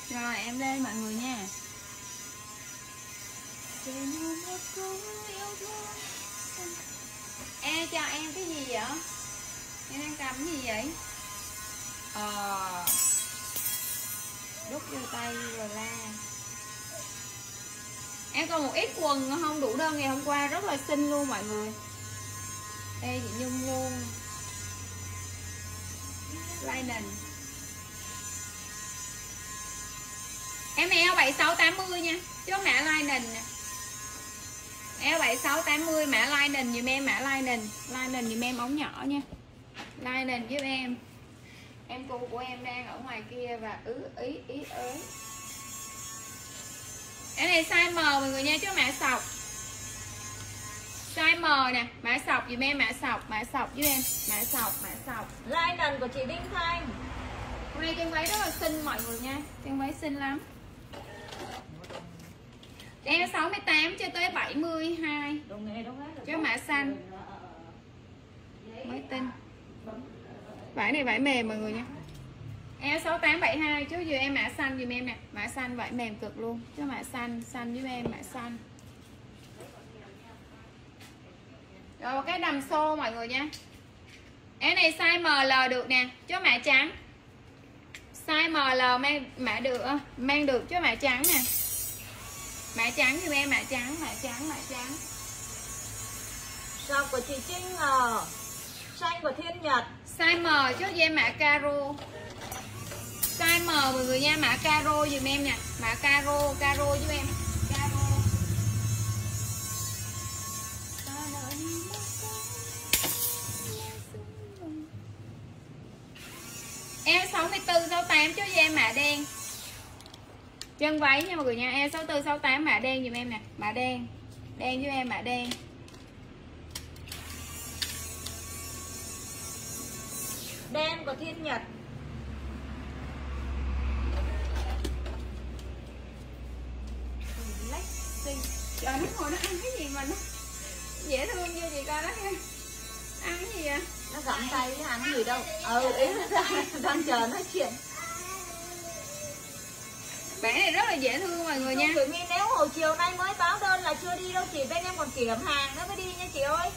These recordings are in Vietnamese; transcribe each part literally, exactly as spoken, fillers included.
Rồi em lên mọi người nha. E cho em cái gì vậy? Em đang cầm cái gì vậy? Ờ đút vô tay rồi la. Em còn một ít quần không đủ đơn ngày hôm qua, rất là xinh luôn mọi người. Ê chị Nhung luôn. Linen. Em này eo bảy sáu tám mươi nha, chứ mã linen nè. Eo bảy sáu tám mươi mã linen giùm em, mã linen. Linen giùm em ống nhỏ nha. Linen giúp em. Em cô của em đang ở ngoài kia và ứ ý ý ới. Cái này size M mọi người nha, chứ mã sọc. Size M nè, mã sọc dùm em, mã sọc, mã sọc giúp em, mã sọc, mã sọc. Linen của chị Đinh Thanh. Hôm nay chân váy rất là xinh mọi người nha, chân váy xinh lắm. Eo sáu mươi tám cho tới bảy mươi hai. Chứ mã xanh. Mới tinh. Vải này vải mềm mọi người nha. Eo sáu tám bảy hai chứ vừa em mã xanh dùm em nè, mã xanh vải mềm cực luôn, chứ mã xanh, xanh giúp em, mã xanh. Rồi một cái đầm xô mọi người nha. Em này size M L được nè, chứ mã trắng. Size M L mang mã được mang được chứ mã trắng nè. Mã trắng giùm em, mã trắng, mã trắng, mã trắng. Sọc của chị Trinh Ngờ. Xanh của Thiên Nhật. Size M chứ em mã caro. Size M mọi người nha, mã caro dùm em nè, mã caro, caro giúp em. Caro. Eo sáu mươi tư sáu mươi tám chứ em mã đen. Chân váy nha mọi người nha, eo sáu mươi tư sáu mươi tám mã đen dùm em nè, mã đen. Đen giúp em mã đen. Đen của Thiên Nhật. Trời nó ngồi nó ăn cái gì mà nó dễ thương như chị coi đó nha. Ăn cái gì vậy? Nó gặm tay chứ ăn gì đâu. Ừ ý là đang chờ nói chuyện. Bản này rất là dễ thương mọi người nha. Thủy My nếu hồi chiều nay mới báo đơn là chưa đi đâu chị, bên em còn kiểm hàng nữa mới đi nha chị ơi.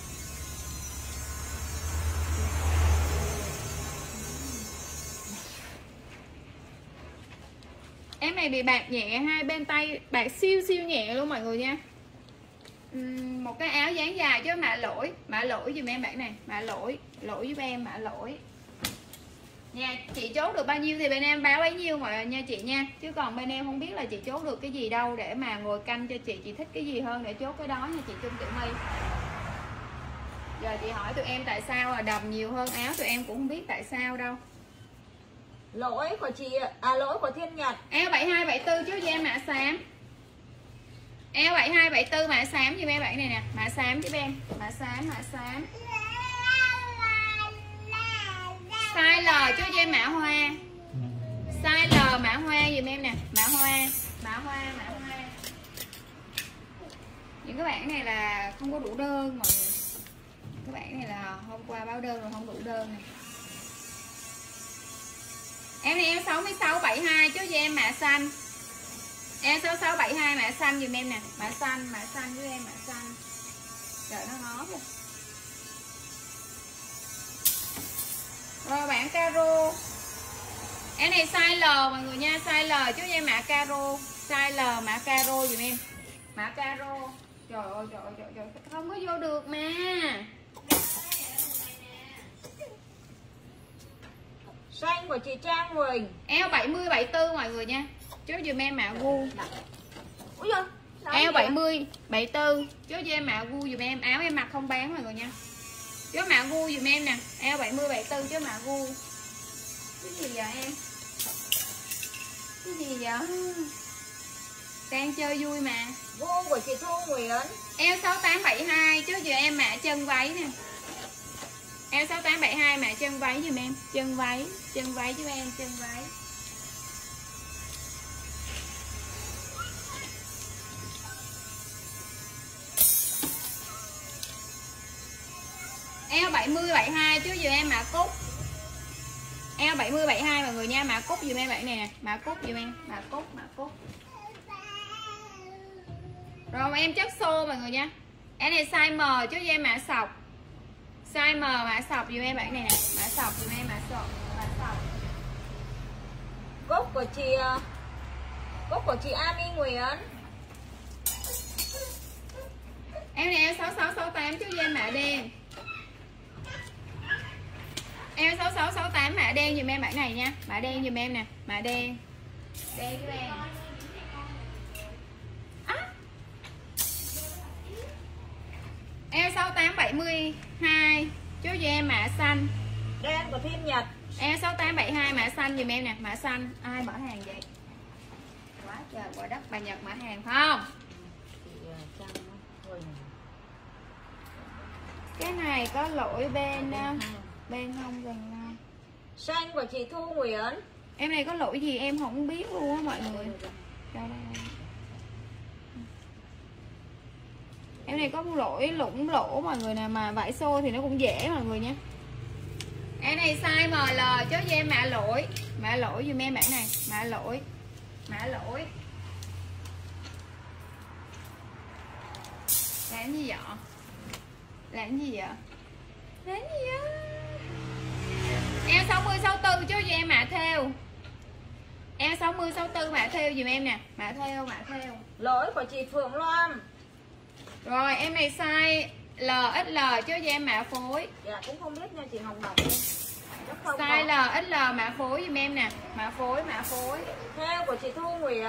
Em này bị bạc nhẹ, hai bên tay bạc siêu siêu nhẹ luôn mọi người nha. uhm, Một cái áo dáng dài chứ mã lỗi. Mã lỗi dùm em bạn này, mã lỗi. Lỗi giúp em, mã lỗi nha. Chị chốt được bao nhiêu thì bên em báo bấy nhiêu mọi người nha chị nha. Chứ còn bên em không biết là chị chốt được cái gì đâu, để mà ngồi canh cho chị. Chị thích cái gì hơn để chốt cái đó nha chị Trung Tiểu My. Giờ chị hỏi tụi em tại sao là đầm nhiều hơn áo, tụi em cũng không biết tại sao đâu. Lỗi của chị, à lỗi của Thiên Nhật. Eo bảy hai bảy tư chứ cho em mã xám. Eo bảy hai bảy tư mã xám cho em bạn này nè, mã xám giúp em, mã xám, mã xám. Size L chứ cho em mã hoa. Size L mã hoa giùm em nè, mã hoa, mã hoa, mã hoa. Những cái bản này là không có đủ đơn mọi người. Cái bản này là hôm qua báo đơn rồi không đủ đơn này. Em này em sáu mươi sáu bảy hai chứ cho em mã xanh. Em sáu sáu bảy hai mã xanh dùm em nè, mã xanh, mã xanh với em mã xanh. Trời nó ngó kìa. Rồi bản caro. Em này size L mọi người nha, size L chứ cho em mã caro. Size L mã caro dùm em. Mã caro. Trời ơi trời ơi trời ơi, không có vô được mà. Xanh của chị Trang Huỳnh. Eo bảy mươi bảy tư mọi người nha. Chốt dùm em mã gu. Úi giời, Eo bảy mươi bảy tư. Chốt cho em mã gu dùm em. Áo em mặc không bán mọi người nha. Chốt mã gu dùm em nè. Eo bảy mươi bảy tư chốt mã gu. Cái gì vậy em? Cái gì vậy? Đang chơi vui mà. Gu của chị Thu Nguyễn. Eo sáu tám bảy hai chốt cho em mã chân váy nè. Eo sáu tám bảy hai mã chân váy dùm em. Chân váy, chân váy cho em, chân váy. Eo bảy mươi bảy hai chứ giờ em mã cúc. Eo bảy mươi bảy mươi hai mọi người nha, mã cúc dùm em bạn này nè, mã cúc dùm em, mã cúc, mã cúc. Rồi em chất xô mọi người nha. Em này size M chứ em mã sọc. Size M mã sọc dùm em bạn này nè, mã sọc dùm em, mã sọc, mã sọc. Cúc của chị Cúc của chị Ami Nguyễn. Em này eo sáu sáu sáu tám chứ em mã đen. Eo sáu sáu sáu tám mã đen dùm em bạn này nha, mã đen dùm em nè, mã đen. Đen cho em. Eo sáu tám bảy mươi hai chú cho em mã xanh. Đen của Thiên Nhật. Eo sáu tám bảy hai mã xanh dùm em nè, mã xanh. Ai mở hàng vậy? Quá trời quá đất, bà Nhật mở hàng phải không? Cái này có lỗi bên bên không gần nào. Xanh của chị Thu Nguyễn. Em này có lỗi gì em không biết luôn á mọi người. Đây, đây. Em này có lỗi lủng lỗ mọi người nè, mà vải xô thì nó cũng dễ mọi người nha. Em này size em lờ chứ cho em mã lỗi, mã lỗi dùm em bạn này, mã lỗi, mã lỗi. Làm gì vậy? Làm gì vậy? Làm gì vậy? Em sáu mươi sáu tư chứ cho em mã theo. Em sáu mươi sáu tư mã theo dùm em nè, mã theo, mã theo. Lỗi của chị Phượng Loan. Rồi em này size lờ ích lờ chứ cho em mã phối. Dạ cũng không biết nha chị Hồng Ngọc. Size lờ ích lờ mã phối dùm em nè, mã phối, mã phối. Theo của chị Thu Nguyễn.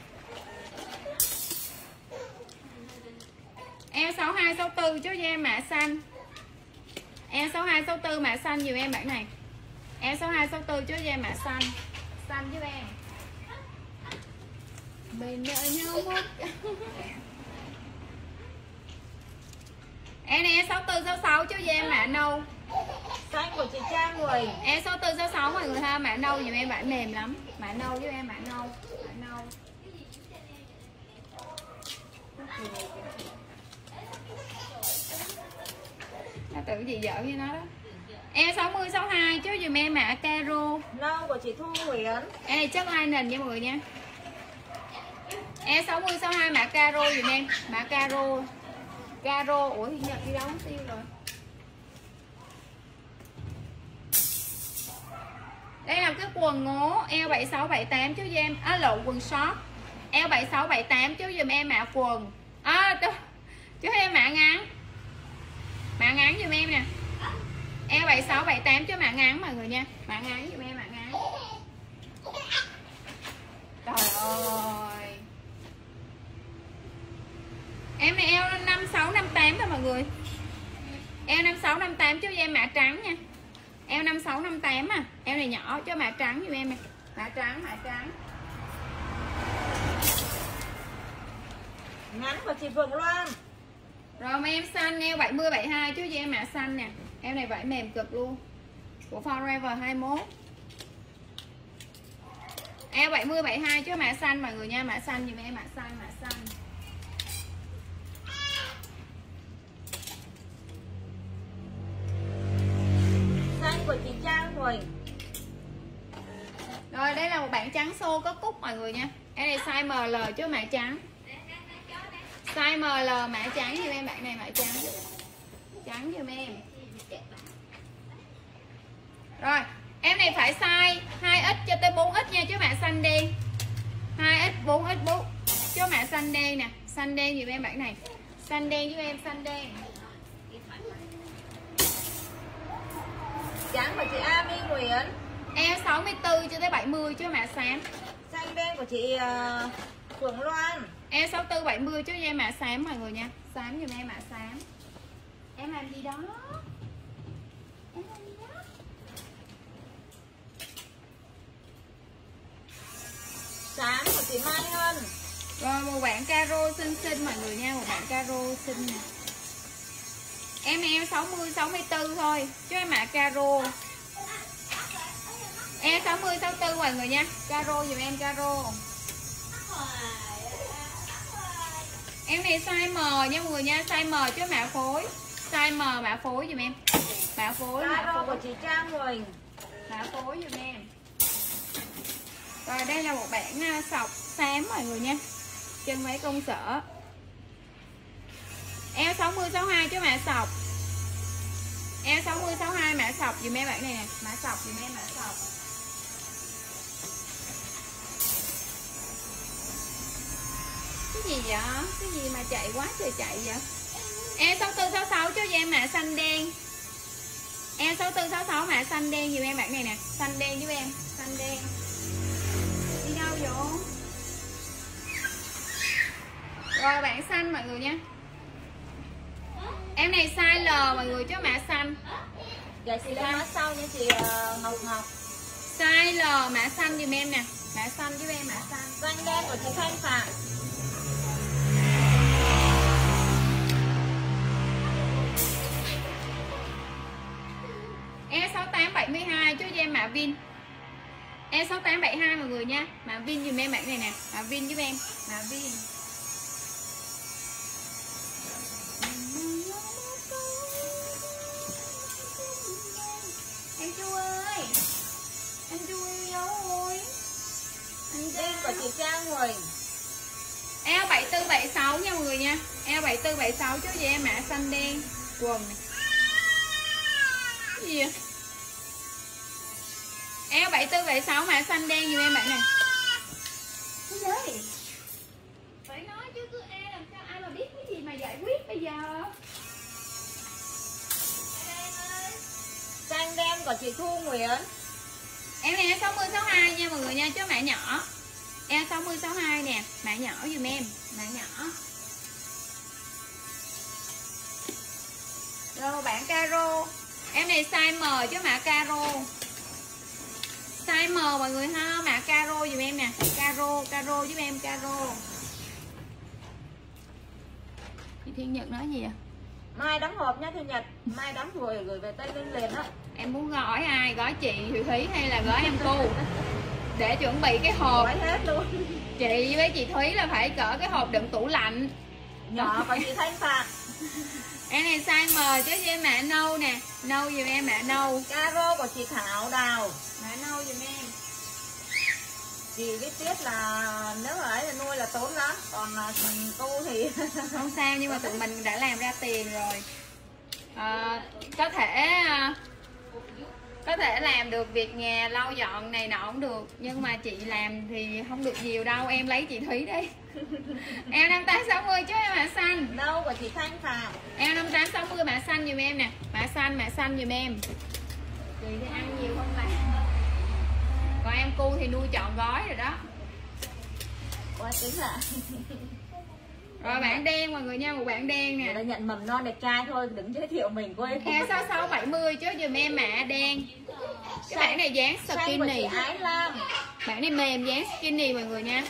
Em sáu hai sáu tư chứ cho em mã xanh. Em sáu hai sáu tư mã xanh dùm em bạn này. Em sáu hai sáu tư chứ cho em mã xanh. Xanh giúp em. Bên đợi nhau một. Em này em sáu tư sáu sáu chứ cho em mã nâu. Xanh của chị Trang Người. Em sáu tư sáu sáu mọi người ha, mã nâu dùm em, bạn mềm lắm. Mã nâu giúp em, mã nâu, mã nâu. Nó tưởng gì giỡn với nó đó. Em sáu mươi sáu hai chứ dùm em mã caro. Nâu của chị Thu Nguyễn. Em này chất hai nền nha mọi người nha. Em sáu mươi sáu hai mã caro dùm em, mã caro. Caro, ủa thì Nhật đi đâu không tiêu rồi. Đây là cái quần ngố eo bảy sáu bảy tám chứ cho em, á lộn quần short. Eo bảy sáu bảy tám chứ dùm em mã quần. À, chứ em mã ngắn. Mã ngắn dùm em nè. Eo bảy sáu bảy tám chứ mã ngắn mọi người nha. Mã ngắn dùm em, mã ngắn. Trời ơi. Em này eo năm sáu năm tám thôi mọi người. Eo năm sáu năm tám chứ em mã trắng nha. Eo năm sáu năm tám à. Eo này nhỏ chứ mã trắng dùm em này. Mã trắng, mã trắng. Ngắn của chị Phượng Loan. Rồi mà em xanh eo bảy mươi bảy mươi hai chứ cho em mã xanh nè. Eo này vải mềm cực luôn. Của Forever hai mốt. Eo bảy mươi bảy mươi hai chứ mã xanh mọi người nha, mã xanh dùm em, mã xanh, mã xanh. Xanh của chị Trang Huỳnh. Rồi đây là một bạn trắng xô có cúc mọi người nha. Em này size em lờ chứ mã trắng. Size em lờ mã trắng giùm em, bạn này mã trắng. Trắng giùm em. Rồi, em này phải size hai ích cho tới bốn ích nha chứ mã xanh đen. hai ích, bốn ích, bốn chứ mã xanh đen nè, xanh đen giùm em bạn này. Xanh đen giúp em, xanh đen. Trắng của chị Ami Nguyễn. Eo sáu mươi tư cho tới bảy mươi chứ mã xám. Xanh đen của chị uh, Phượng Loan. Eo sáu mươi tư bảy mươi chứ em mã xám mọi người nha. Xám giùm em, mã xám. Em làm gì đó? Em làm gì đó? Xám của chị Mai Hân. Rồi một bạn caro xinh xinh mọi người nha, một bạn caro xinh nè. Em eo sáu mươi sáu mươi tư thôi chứ em mã caro. Em sáu mươi sáu mươi tư mọi người nha. Caro dùm em, caro. Em này size M nha mọi người nha, size M chứ mã phối. Size M mã phối dùm em. Mã phối, mã Caro phối. của chị Trang Huỳnh. mã phối giùm em. Rồi đây là một bản sọc xám mọi người nha, chân váy công sở. Eo sáu mươi sáu mươi hai chứ mã sọc. Eo sáu mươi sáu mươi hai mã sọc dùm em bạn này nè, mã sọc dùm em, mã sọc. Cái gì vậy? Cái gì mà chạy quá trời chạy vậy? Eo sáu tư sáu sáu cho em mã xanh đen. Eo sáu tư sáu sáu mã xanh đen dùm em bạn này nè, xanh đen giúp em, xanh đen. Đi đâu vậy? Rồi bạn xanh mọi người nha. Em này size L mọi người chứ mã xanh. Dạ chị lên mã sau nha chị uh, Ngọc Ngọc. Size L mã xanh dùm em nè, mã xanh giúp em, mã xanh. Xanh đen của chị Thanh Phạm. E sáu tám bảy hai chứ em mã Vin. E sáu tám bảy hai mọi người nha, mã Vin dùm em bạn này nè, mã Vin giúp em, mã Vin. Anh Chu ơi, anh Chu đâu rồi? Anh Đen của chị Trang Huỳnh. Eo bảy tư bảy sáu nha mọi người nha. Eo bảy tư bảy sáu chứ gì em mã xanh đen. Quần này. Cái gì vậy? Eo bảy tư bảy sáu mã xanh đen giùm em bạn này. Cái gì? Phải nói chứ cứ e làm sao ai mà biết cái gì mà giải quyết bây giờ. Xanh đen của chị Thu Nguyễn. Em này sáu mươi sáu mươi hai nha mọi người nha, chứ mã nhỏ. Em sáu mươi sáu mươi hai nè, mã nhỏ giùm em, mã nhỏ. Rồi bạn caro. Em này size M chứ mã caro. Size M mọi người ha, mã caro giùm em nè, caro, caro giúp em, caro. Chị Thiên Nhật nói gì à? Mai đóng hộp nha Thiên Nhật. Mai đóng rồi gửi về Tây Ninh liền đó. Em muốn gói ai? Gói chị Thủy Thúy hay là gói em Cu? Để chuẩn bị cái hộp. Gói hết luôn. Chị với chị Thúy là phải cỡ cái hộp đựng tủ lạnh. Nhỏ của chị Thanh Phạm. Em này size M chứ em mã nâu nè, nâu giùm em, mã nâu. Caro của chị Thảo Đào. Mã nâu giùm em. Chị biết tiếc là nếu mà ấy là nuôi là tốn lắm, còn tu thì không sao, nhưng mà tụi mình đã làm ra tiền rồi. À, có thể có thể làm được việc nhà lau dọn này nọ cũng được, nhưng mà chị làm thì không được nhiều đâu. Em lấy chị Thúy đi. Em năm tám sáu mươi chứ em mã xanh. Đâu của chị Thanh Phạm. Em năm tám sáu mươi mã xanh giùm em nè, mã xanh, mã xanh giùm em. Chị thì ăn nhiều không làm. Còn em Cu thì nuôi trọn gói rồi đó. Quá tính là. Rồi bạn đen mọi người nha, một bạn đen nè. Người ta nhận mầm non đẹp trai thôi, đừng giới thiệu mình quên. E sáu sáu bảy mươi chứ giùm em mã đen. Cái bản này dáng skinny. Ái Lam. Bản này mềm dáng skinny mọi người nha.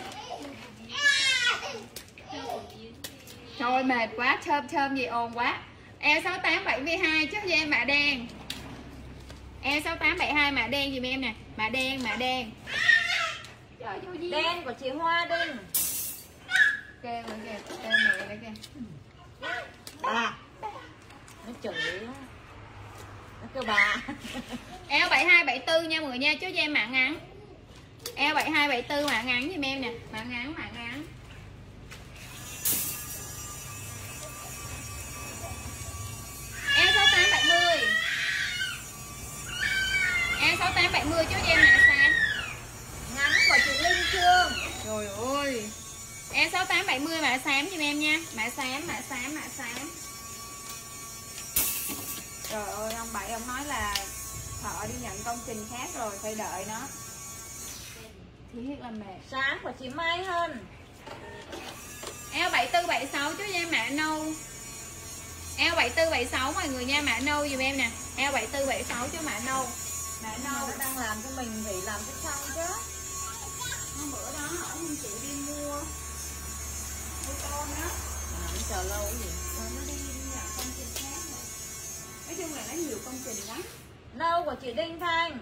Trời mệt quá, chôm chôm gì ồn quá. E sáu tám bảy hai chứ giùm em mã đen. E sáu tám bảy hai mã đen giùm em nè, mã đen, mã đen. Trời vô gì? Đen của chị Hoa Đinh. Kêu rồi kìa, kêu mẹ đây kìa. Bà. Nó chửi. Nó kêu bà. Eo bảy hai bảy tư nha mọi người nha, chứ cho em mã ngắn. Eo bảy hai bảy tư mã ngắn giùm em nè, mã ngắn, mã ngắn. Eo sáu tám bảy mươi. Eo sáu tám bảy mươi chứ cho em mã xám. Ngắn của chị Linh Trương. Trời ơi. Em sáu tám bảy mươi mã xám giùm em nha. Mã xám, mã xám, mã xám. Trời ơi, ông Bảy ông nói là thợ đi nhận công trình khác rồi, phải đợi nó. Thiết là mệt. Sáng của chị Mai Hân. Eo bảy tư bảy sáu chứ em mã nâu. Eo bảy tư bảy sáu mọi người nha, mã nâu giùm em nè. Eo bảy tư bảy sáu chứ mã nâu. Mã nâu. Nó đang làm cho mình phải làm cho xong chứ. Hôm bữa đó họ không chịu đi mua mua con đó. À, nó chờ lâu cái gì. Rồi nó đi nhận công trình khác rồi. Nói chung là nó nhiều công trình lắm. Nâu của chị Đinh Thanh.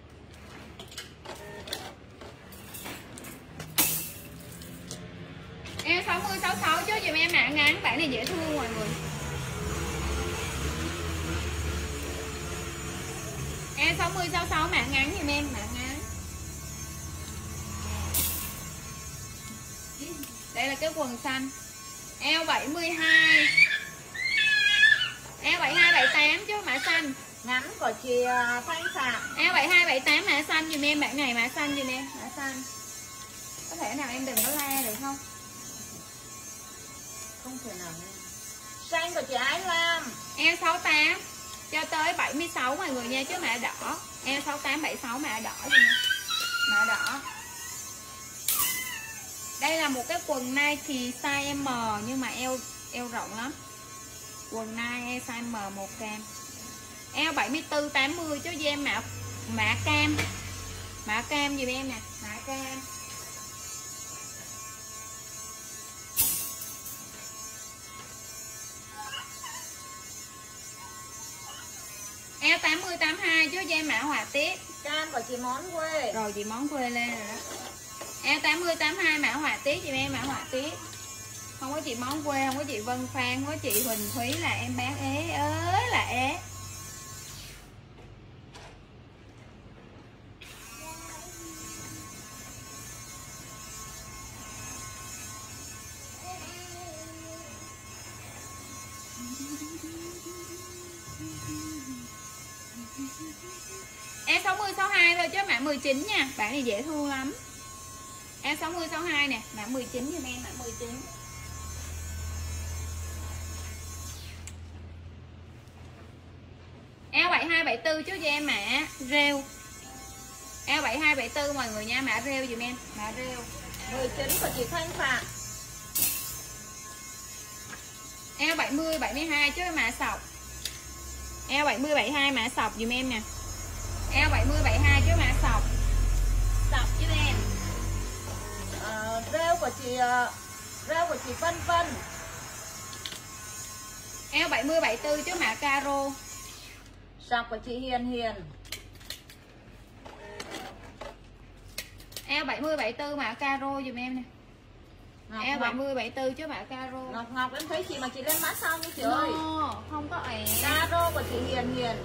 Em sáu mươi sáu sáu chứ dùm em mã ngắn, bản này dễ thương mọi người. Em sáu mươi sáu sáu mã ngắn cái quần xanh. Eo bảy mươi hai. Eo bảy hai bảy tám chứ mã xanh. Ngắn của chị Thanh Phạm. Eo bảy hai bảy tám mã xanh dùm em bạn này, mã xanh dùm em, mã xanh. Có thể nào em đừng có la được không? Không thể nào. Xanh của chị Ái Lam. Eo sáu tám cho tới bảy mươi sáu mọi người nha, chứ mã đỏ. Eo sáu tám bảy sáu mã đỏ dùm em. Mã đỏ. Đây là một cái quần Nike size M nhưng mà eo eo rộng lắm. Quần Nike size M một cam. Eo bảy mươi tư tám mươi cho em mã mã cam. Mã cam dùm em nè, mã cam. Eo tám mươi tám mươi hai chứ em mã họa tiết. Cam của chị Món Quê. Rồi chị Món Quê lên rồi đó. Eo tám mươi tám mươi hai mã họa tiết dùm em, mã họa tiết. Không có chị Món Quê, không có chị Vân Phan, không có chị Huỳnh Thúy là em bán ế ới là ế. Em sáu mươi sáu mươi hai thôi chứ mã mười chín nha. Bạn này dễ thương lắm. Em sáu mươi sáu mươi hai nè, mã mười chín giùm em, mã mười chín. Eo bảy hai bảy tư chứ cho em mã rêu. Eo bảy hai bảy tư mọi người nha, mã rêu giùm em, mã rêu. mười chín của chị Thanh Phạm. Eo bảy mươi bảy mươi hai chứ mã sọc. Eo bảy mươi bảy mươi hai mã sọc giùm em nè. Eo bảy mươi bảy mươi hai chứ mã sọc. Sọc chứ em. À, rêu của chị rêu của chị Vân Vân. Eo bảy mươi bảy mươi tư chứ mã caro. Sọc của chị Hiền Hiền. Eo bảy mươi bảy mươi tư mã caro dùm em nè. Ngọc Eo Ngọc. bảy mươi bảy mươi tư chứ mã caro. Ngọc Ngọc em thấy chị mà chị lên mã xong đi chị No, ơi. không có ẻ. Caro của chị Hiền Hiền.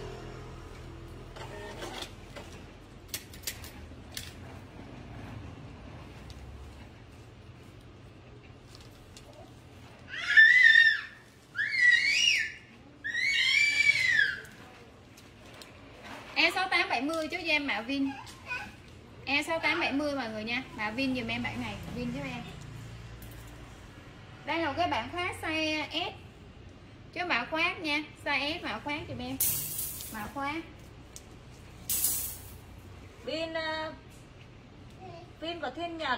E sáu tám bảy mươi chứ em mã Vin. E sáu tám bảy mươi mọi người nha. Mã Vin dùm em bản này, Vin giúp em. Đây là một cái bản khoác size S. Chứ mã khoác nha, size S mã khoác dùm em. Mã khoác. Vin uh, Vin của Thiên Nhật.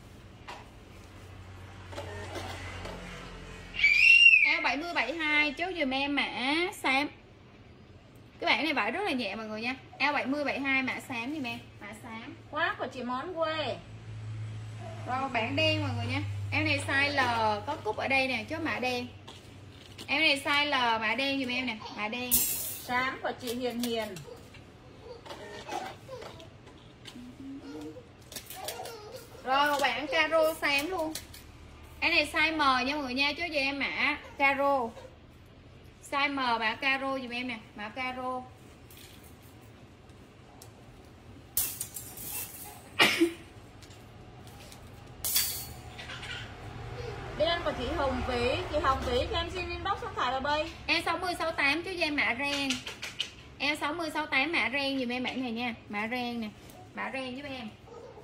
Eo bảy mươi bảy mươi hai chốt dùm em mã xám. Cái bản này vải rất là nhẹ mọi người nha. Eo bảy mươi bảy mươi hai mã xám dùm em, mã xám. Khoác của chị Món Quê. Rồi bản đen mọi người nha. Em này size L có cúc ở đây nè, chốt mã đen. Em này size L mã đen dùm em nè, mã đen. Xám của chị Hiền Hiền. Rồi một bản caro xám luôn. Em này size M nha mọi người nha, chốt cho em mã caro. Size M mã caro dùm em nè, mã caro. Đen của chị Hồng Vĩ. Chị Hồng Vĩ cho em xin inbox số điện thoại là bay. Em sáu mươi sáu mươi tám chứ cho em mã ren. Em sáu mươi sáu mươi tám mã ren dùm em bản này nha, mã ren nè, mã ren giúp em.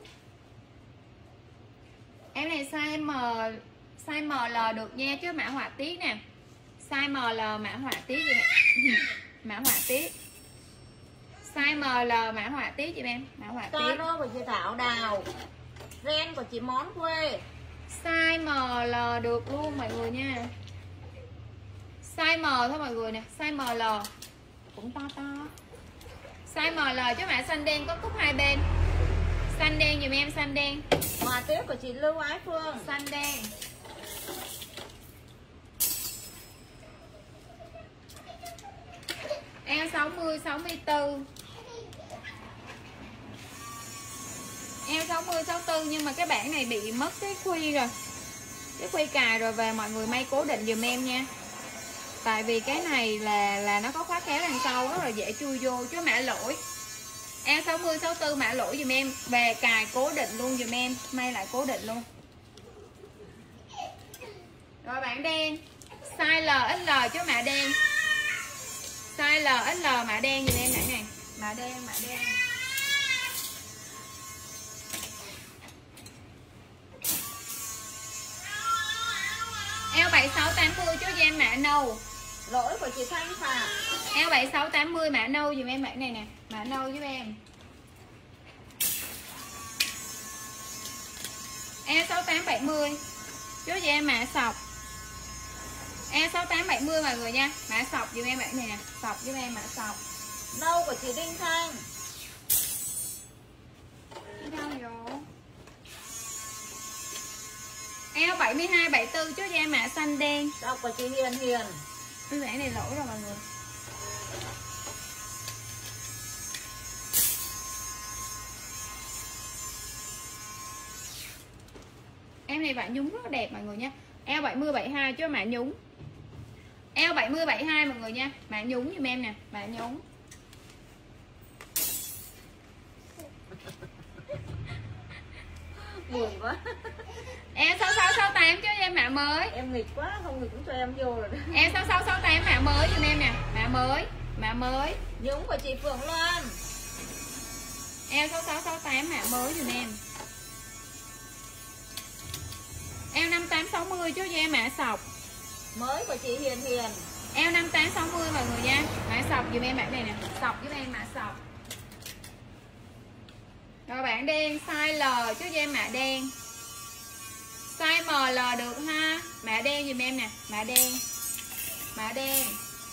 Em này size M, size em lờ được nha, chứ mã họa tiết nè. Size em lờ mã họa tiết gì nè. Mã họa tiết. Size em lờ mã họa tiết giúp em, mã họa tiết. Caro của chị Thảo Đào. Ren của chị Món Quê. Size em lờ được luôn mọi người nha. Size M thôi mọi người nè, size em lờ cũng to to. Size em lờ chứ mã xanh đen có cúc hai bên. Xanh đen dùm em, xanh đen. Hòa tiết của chị Lưu Ái Phương. Xanh đen. Em sáu mươi sáu mươi tư. Em sáu mươi sáu mươi tư nhưng mà cái bản này bị mất cái khuy rồi. Cái khuy cài rồi, về mọi người may cố định dùm em nha. Tại vì cái này là là nó có khóa kéo đằng sau rất là dễ chui vô, chứ mã lỗi. Em sáu mươi sáu mươi tư mã lỗi dùm em, về cài cố định luôn dùm em, may lại cố định luôn. Rồi bạn đen size L ích L chứ mạ đen. Size L ích L mạ đen giùm em nãy này. Mạ đen, mạ đen. Eo bảy sáu tám mươi chứ cho em mạ nâu. Lỗi của chị Thanh Phạm. Eo bảy sáu tám mươi mạ nâu giùm em bạn này nè. Mạ nâu giúp em. Eo sáu tám bảy mươi chứ cho em mạ sọc. Eo sáu tám bảy mươi mọi người nha. Mạ sọc giùm em bạn này nè. Sọc giúp em mạ sọc. Nâu của chị Đinh Thanh. Đi đâu rồi? Eo bảy mươi hai bảy mươi tư chứ cho em mạ xanh đen. Đọc của chị Hiền Hiền. Cái vẽ này lỗi rồi mọi người. Em này bạn nhúng rất là đẹp mọi người nha. Eo bảy mươi bảy mươi hai chứ mạ nhúng. Eo bảy mươi bảy mươi hai mọi người nha. Mạ nhúng giùm em nè, mạ nhúng. Buồn quá. Eo sáu sáu sáu tám chứ em mạ mới. Em nghịch quá, không nghịch cũng cho em vô rồi đó. Eo sáu sáu sáu tám mạ mới giùm em nè, mạ mới, mạ mới. Nhúng của chị Phượng Loan. Eo sáu sáu sáu tám mạ mới giùm em. Eo năm tám sáu mươi chứ cho em mạ sọc. Mới của chị Hiền Hiền. Eo năm tám sáu mươi mọi người nha. Mã sọc giùm em bạn này nè. Sọc giúp em mã sọc. Rồi bạn đen size L chứ cho em mã đen. Size em lờ được ha. Mã đen giùm em nè. Mã đen. Mã đen.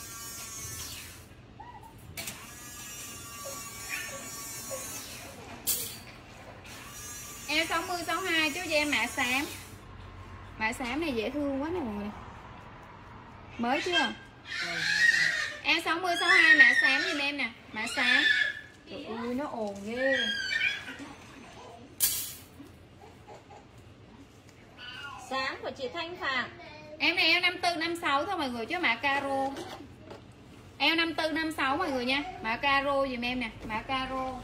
Eo sáu mươi sáu mươi hai chứ cho em mã xám. Mã xám này dễ thương quá nè mọi người. Mới chưa? Em sáu mươi sáu mươi hai mã xám giùm em nè. Mã xám. Trời ơi nó ồn ghê. Xám của chị Thanh Phạm. Em này eo năm tư năm sáu thôi mọi người chứ mã caro. Eo năm tư năm sáu mọi người nha. Mã caro giùm em nè. Mã caro.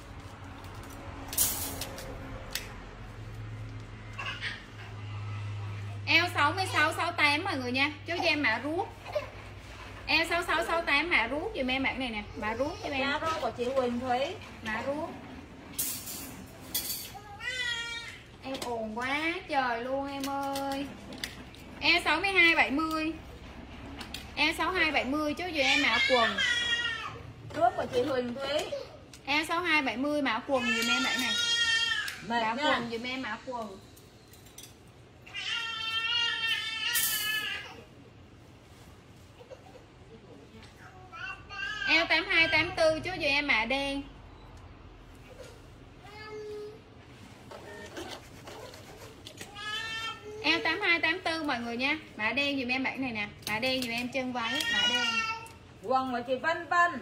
Eo sáu mươi sáu sáu mươi tám mọi người nha. Chứ cho em mã ruốc. Eo sáu sáu sáu tám mã ruốc giùm em bạn này nè. Mã ruốc cho em. Caro của chị Huỳnh Thúy. Mã ruốc. Em ồn quá trời luôn em ơi. Eo sáu mươi hai bảy mươi. Eo sáu mươi hai bảy mươi chứ giờ em mã quần. Ruốc của chị Huỳnh Thúy. Eo sáu mươi hai bảy mươi mã quần giùm em bạn này. Mệt Mã nha. quần giùm em mã quần. Eo tám hai tám tư chứ giờ em mã đen. Eo tám hai tám tư mọi người nha. Mã đen dùm em bản này nè. Mã đen dùm em chân váy. Mã đen. Quần của chị Vân Vân.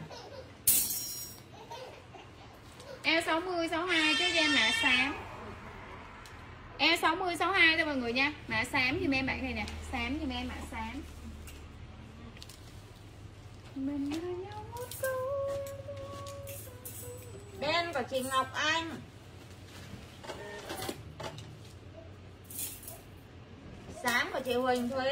Eo sáu mươi sáu mươi hai chứ cho em mã xám. Eo sáu mươi sáu mươi hai thôi mọi người nha. Mã xám dùm em bản này nè. Xám dùm em mã xám. Mình yêu nhau một câu. Đen của chị Ngọc Anh. Xám của chị Huỳnh Thúy.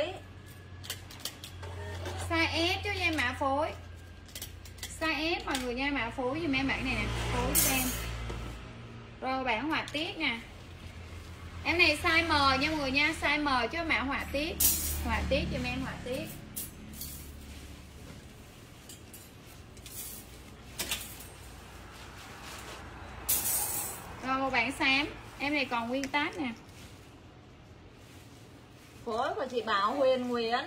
Size S chứ cho em mã phối. Size S mọi người nha. Mã phối dùm em bản này nè. Phối cho em. Rồi bản họa tiết nè. Em này size M nha mọi người nha. Size M chứ mã họa tiết. Họa tiết dùm em họa tiết. Rồi một bản xám. Em này còn nguyên tát nè. Phối của chị Bảo Huyền Nguyễn.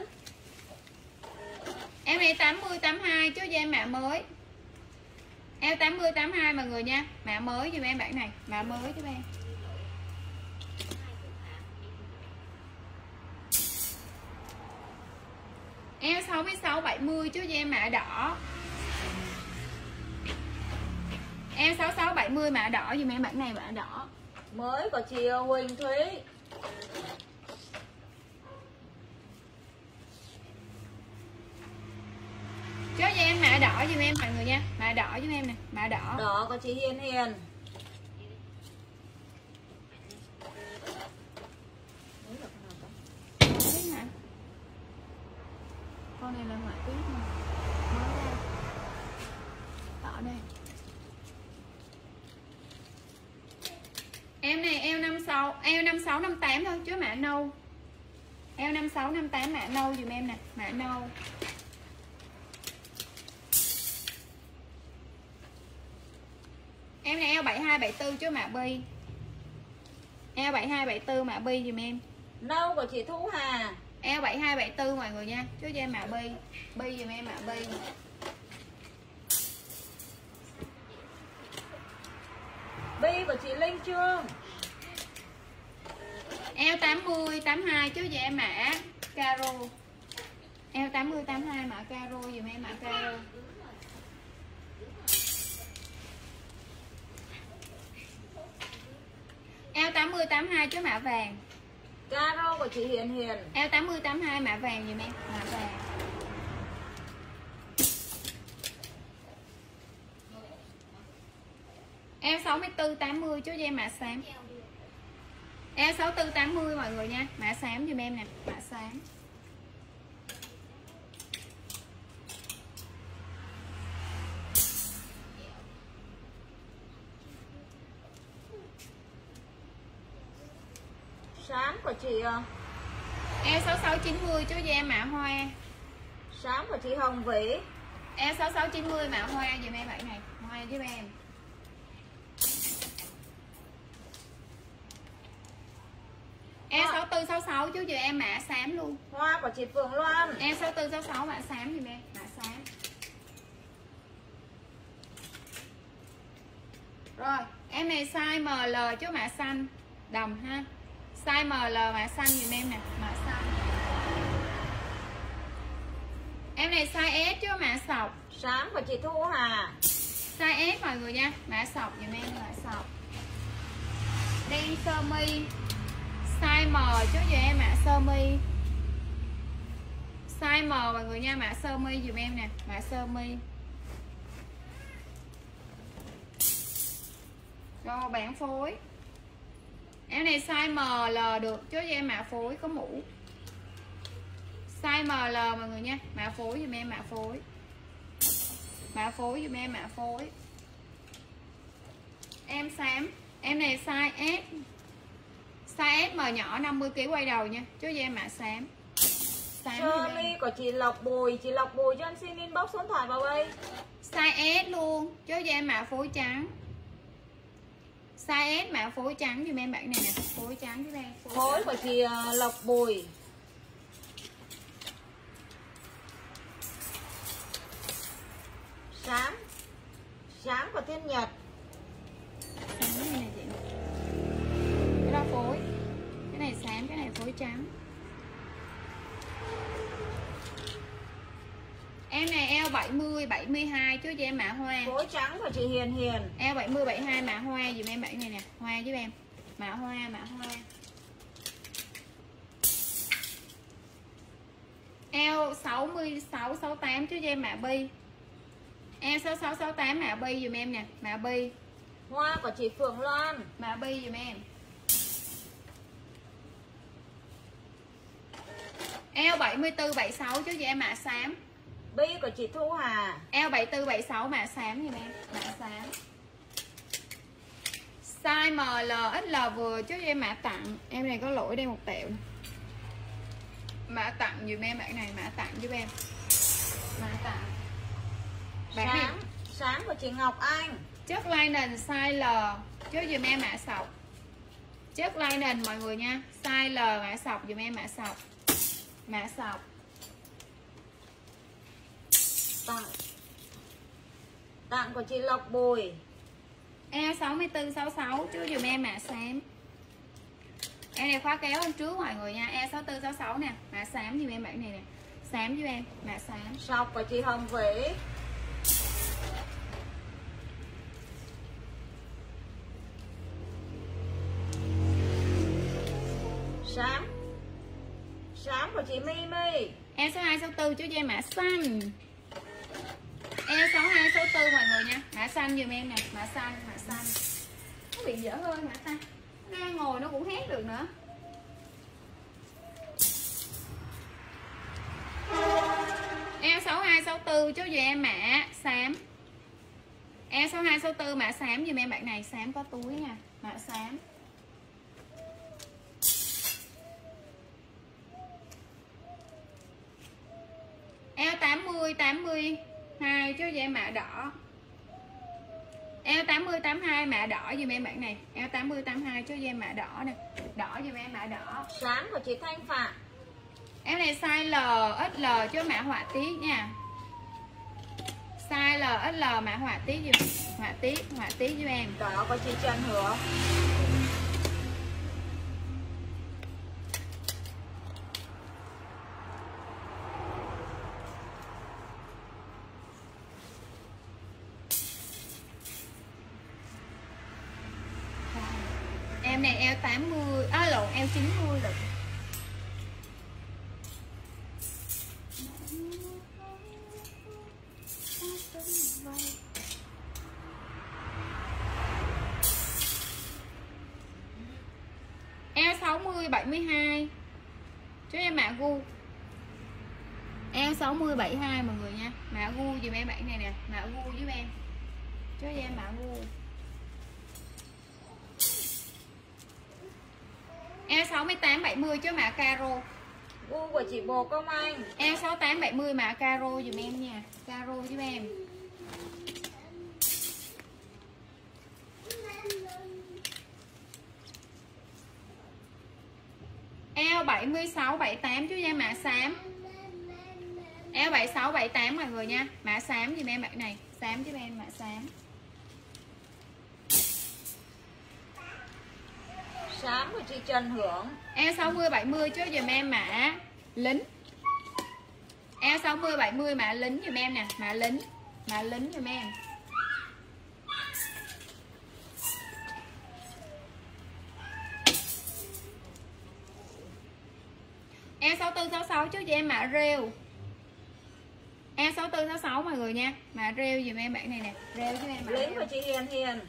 Em này tám mươi tám mươi hai chứ cho em mã mới. Em tám mươi tám mươi hai mọi người nha. Mã mới cho em bản này. Mã mới cho em. Em sáu mươi sáu bảy mươi chứ cho em mã đỏ. Em sáu mươi sáu bảy mươi mã đỏ dùm em bản này mã đỏ. Mới của chị Huỳnh Thúy. Cho em mã đỏ dùm em mọi người nha. Mã đỏ dùm em nè. Mã đỏ. Đỏ của chị Hiền Hiền. Đấy hả? Con này là họa tiết nè, mới ra đỏ đây. Em này eo năm sáu, eo năm sáu năm tám thôi chứ mã nâu. Eo năm sáu năm tám mã nâu dùm em nè, mã nâu. Em này eo bảy hai bảy tư chứ mã bi. Eo bảy hai bảy tư mã bi dùm em. Nâu của chị Thu Hà. Eo bảy hai bảy tư mọi người nha, chứ cho em mã bi. Bi dùm em mã bi. Bi của chị Linh Trương. Eo tám mươi tám hai chứ cho em mã caro. Eo tám mươi tám hai mã caro dùm em mã caro. Eo tám mươi tám hai chứ mã vàng. Caro của chị Hiền Hiền. Eo tám mươi tám hai mã vàng dùm em, mã vàng. Eo sáu mươi tư tám mươi chứ cho em mã xám. Eo sáu mươi tư tám mươi mọi người nha, mã xám dùm em nè, mã xám. Xám của chị Eo sáu sáu chín mươi chứ cho em mã hoa. Xám của chị Hồng Vĩ. Eo sáu sáu chín mươi mã hoa dùm em bạn này, hoa giúp em. Eo sáu tư sáu sáu chứ cho em mã xám luôn. Hoa của chị Phượng Loan. Eo sáu tư sáu sáu mã xám dùm em, mã xám. Rồi, em này size em lờ chứ mã xanh đồng ha. Size em lờ mã xanh dùm em nè, mã xanh. Em này size S chứ mã sọc. Xám của chị Thu Hà. Size S mọi người nha, mã sọc dùm em, mã sọc. Đen sơ mi size M chứ cho em mã sơ mi. Size M mọi người nha, mã sơ mi dùm em nè, mã sơ mi. Rồi bán phối. Em này size em lờ được chứ cho em mã phối có mũ. Size em lờ mọi người nha, mã phối dùm em, mã phối. Mã phối dùm em, mã phối. Em xám. Em này size S. Size S M nhỏ năm mươi ki lô gam quay đầu nha, chứ cho em mã xám. Shirley của chị Lộc Bùi. Chị Lộc Bùi cho em xin inbox số điện thoại vào đây. Size S luôn, chứ cho em mã phối trắng. Size S mã phối trắng giùm em bạn này nè, phối trắng với em. Phối, phối của chị Lộc Bùi. Xám. Xám của Thiên Nhật. Xám cái này chị. Cái đó phối. Cái này xám, cái này phối trắng. Em này eo bảy mươi bảy mươi hai chứ cho em mã hoa. Phối trắng của chị Hiền Hiền. Eo bảy mươi bảy mươi hai mã hoa dùm em bạn này nè, hoa giúp em. Mã hoa, mã hoa. Eo sáu mươi sáu sáu tám chứ cho em mã bi. Eo sáu sáu sáu tám mã bi dùm em nè, mã bi. Hoa của chị Phượng Loan. Mã bi dùm em. Eo bảy mươi tư bảy mươi sáu chứ cho em mã xám. Bi của chị Thu Hà. Eo bảy tư bảy mươi sáu mã xám dùm em, mã xám. Size M L ích L vừa chứ cho em mã tặng. Em này có lỗi đây một tẹo. Mã tặng dùm em bạn này, mã tặng giúp em. Mã tặng. Sáng, sáng của chị Ngọc Anh. Chất linen size L chứ dùm em mã sọc. Chất linen mọi người nha, size L mã sọc dùm em, mã sọc. Mã sọc. Tặng. Tặng của chị Lộc Bùi. Eo sáu mươi tư sáu mươi sáu chứ dùm em mã xám. Em này khóa kéo hôm trước mọi người nha. Eo sáu mươi tư sáu mươi sáu nè, mã xám dùm em bạn này nè. Xám giúp em, mã xám. Sọc của chị Hồng Vĩ. Xám. Xám của chị Mi Mi. Eo sáu hai sáu tư chứ cho em mã xanh. Eo sáu hai sáu tư mọi người nha, mã xanh dùm em nè, mã xanh, mã xanh. Nó bị dở hơi mã ta. Ra ngồi nó cũng hét được nữa. hai sáu tư cho dùm em mã xám. Eo sáu hai sáu tư mã xám dùm em bạn này, xám có túi nha, mã xám. Eo tám mươi tám mươi hai cho dùm em mã đỏ. Eo tám mươi tám mươi hai mã đỏ dùm em bạn này. Eo tám mươi tám mươi hai cho dùm em mã đỏ nè. Đỏ dùm em mã đỏ. Xám của chị Thanh Phạm. Em này size L, ích L cho mã họa tiết nha. Size L, ích L mã họa tiết dùm. Họa tiết, họa tiết giúp em. Đỏ của chị Trần Hưởng. Em này eo tám mươi, à lộn eo chín mươi được. Eo sáu mươi bảy mươi hai cho em mã gu. Eo sáu mươi bảy mươi hai mọi người nha. Mã gu dùm em bạn này nè, mã gu giúp em. Cho em mã gu. Eo sáu mươi tám bảy mươi cho mã caro. Gu của chị Bồ Công Anh. Eo sáu tám bảy mươi mã caro dùm em nha. Caro giúp em. Eo bảy mươi sáu bảy mươi tám cho em mã xám. Eo bảy mươi sáu bảy mươi tám mọi người nha. Mã xám dùm em bạn này. Xám giúp em mã xám. Xám của chị Trần Hưởng. Eo sáu mươi bảy mươi cho dùm em mã lính. Eo sáu mươi bảy mươi mã lính dùm em nè, mã lính. Mã lính dùm em. Eo sáu tư sáu sáu cho em mã rêu. Eo sáu tư sáu sáu mọi người nha. Mã rêu dùm em bạn này nè, rêu cho em mã Lính rêu. của chị Hiền Hiền.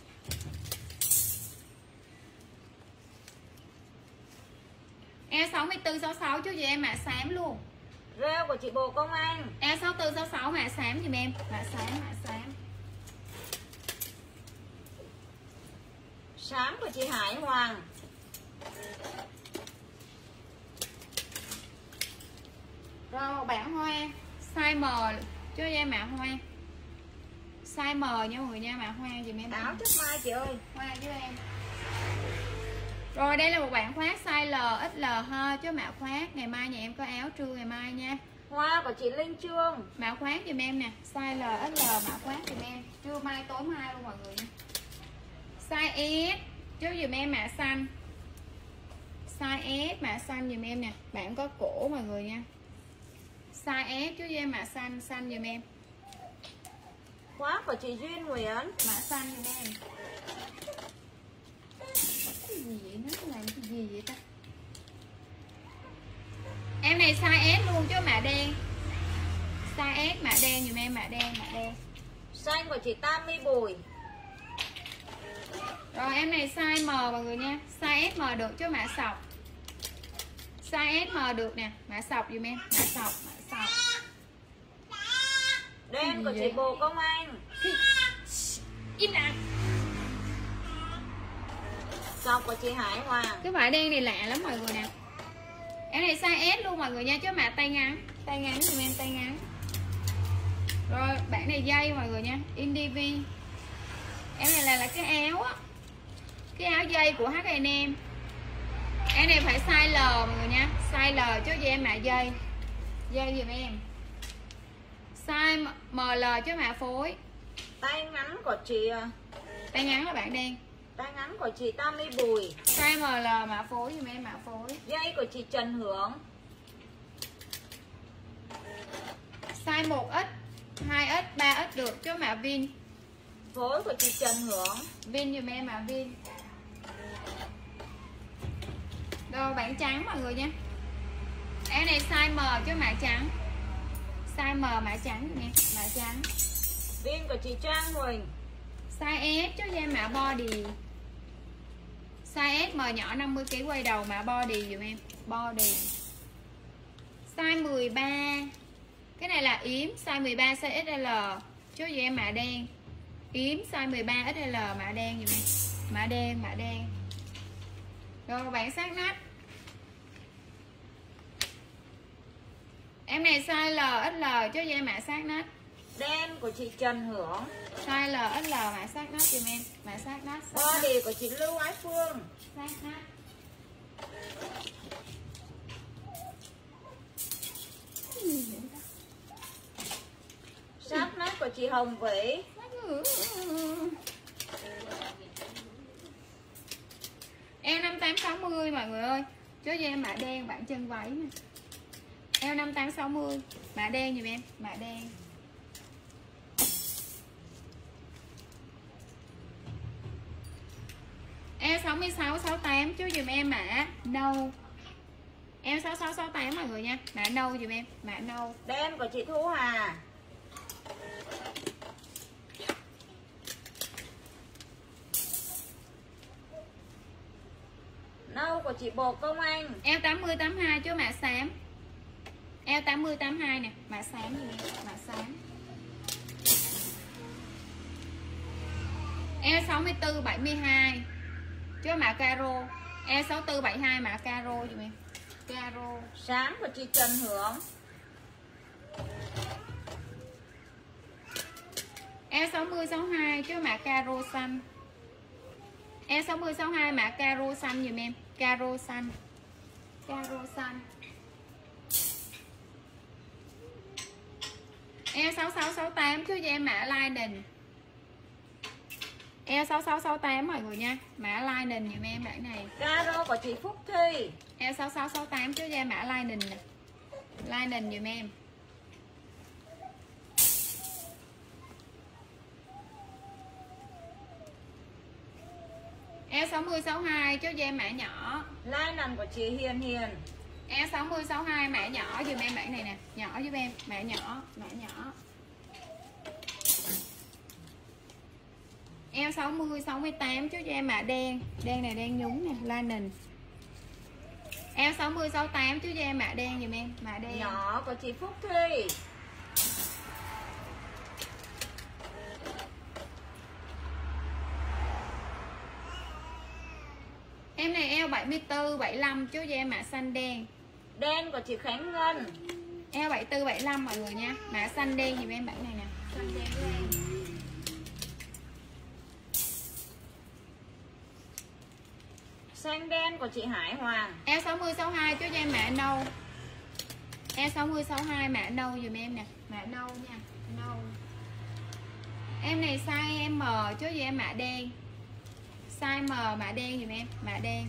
Eo sáu mươi tư sáu sáu cho em mã xám luôn. Rêu của chị Bồ Công Anh. Eo sáu tư sáu sáu mã xám dùm em, mã xám mã xám. Xám của chị Hải Hoàng. Rồi bản hoa size M cho em mã hoa. Size M nha mọi người nha, mã hoa dùm em. Áo chất mai chị ơi. Hoa với em. Rồi đây là một bạn khoác size L, ích L ha cho mã khoác. Ngày mai nhà em có áo trưa ngày mai nha. Hoa của chị Linh Trương. Mã khoác dùm em nè, size L, ích L mã khoác dùm em. Trưa mai tối mai luôn mọi người nha. Size S cho dùm em mã xanh. Size S mã xanh dùm em nè, bạn có cổ mọi người nha. Size S cho em mã xanh, xanh dùm em. Khoác của chị Duyên Nguyễn. Mã xanh dùm em. Cái gì vậy, nó làm cái gì vậy ta? Em này size S luôn chứ mã đen. Size S mã đen dùm em, mã đen, mã đen. Xanh của chị Tammy Bùi. Rồi em này size M mọi người nha. Size S M được chứ mã sọc. Size S M được nè, mã sọc dùm em, mã sọc, mã sọc. Đen của chị Bồ Công Anh. Im lặng. Sọc của chị Hải Hoàng. Cái vải đen này lạ lắm mọi người nè. Em này size S luôn mọi người nha, chứ mã tay ngắn. Tay ngắn dùm em, tay ngắn. Rồi bạn này dây mọi người nha, Indivi. Em này là là cái áo á. Cái áo dây của hát and em. Em này phải size L mọi người nha, size L chứ cho em mã dây. Dây dùm em. Size M L chứ mã phối. Tay ngắn của chị. Tay ngắn là bạn đen. Tay ngắn của chị Tammy Bùi. Size M L mã phối dùm em, mã phối. Dây của chị Trần Hưởng. Size một x, hai x, ba x được chứ mã Vin. Phối của chị Trần Hưởng. Vin dùm em mã Vin. Rồi bản trắng mọi người nha. Em này size M chứ mã trắng. Size M mã trắng dùm em, mã trắng. Vin của chị Trang Huỳnh. Size S cho em mã body. Size S M nhỏ năm mươi ki lô gam quay đầu mã body dùm em, body. Size mười ba. Cái này là yếm size mười ba size ét lờ chốt cho em mã đen. Yếm size mười ba ét lờ mã đen gì em. Mã đen, mã đen. Rồi bản sát nách. Em này size L ét lờ chốt cho em mã sát nách. Đen của chị Trần Hưởng. Size L ét lờ mã sát nách giùm em. Mã sát nách. Body của chị Lưu Ái Phương. Sát nách. Sát nách của chị Hồng Vĩ. Eo năm tám sáu mươi mọi người ơi. Chốt cho em mã đen bản chân váy nè. Eo năm tám sáu mươi mã đen giùm em, mã đen. Eo sáu sáu sáu tám chốt giùm em mã nâu. Eo sáu sáu sáu tám mọi người nha, mã nâu giùm em, mã nâu. Đen của chị Thu Hà. Nâu của chị Bồ Công Anh. Eo tám mươi tám mươi hai chốt mã xám. Eo tám mươi tám mươi hai nè, mã xám giùm em, mã xám. Eo sáu tư bảy mươi hai chốt mã caro. Eo sáu tư bảy hai mã caro giùm em. Caro. Sáng của chị Trần Hưởng. E sáu mươi sáu hai chốt mã caro xanh. E sáu mươi sáu hai mã caro xanh giùm em. Caro xanh. Caro xanh. E sáu sáu sáu tám chốt cho em mã lining. E sáu sáu sáu tám mọi người nha, mã lining giùm em bản này. Caro của chị Phúc Thi. E sáu sáu sáu tám chốt cho em mã lining nè. Lining giùm em. E sáu mươi sáu hai chốt cho em mã nhỏ. Lining của chị Hiền Hiền. E sáu mươi sáu hai mã nhỏ giùm em bản này nè, nhỏ giúp em, mã nhỏ, mã nhỏ. Eo sáu mươi sáu mươi tám chốt cho em mã đen, đen này đen nhúng nè, lining. Eo sáu mươi sáu tám chốt cho em mã đen giùm em, mã đen. Nhỏ của chị Phúc Thi. Em này eo bảy mươi tư bảy mươi lăm chốt cho em mã xanh đen. Đen của chị Khánh Ngân. Eo bảy mươi tư bảy mươi lăm mọi người nha, mã xanh đen giùm em bản này nè, xanh đen với em. Xanh đen của chị Hải Hoàng. Eo sáu mươi sáu hai chốt cho em mã nâu. Eo sáu mươi sáu hai mã nâu giùm em nè, mã nâu nha, nâu. Em này size M chốt cho em mã đen. Size M mã đen giùm em, mã đen.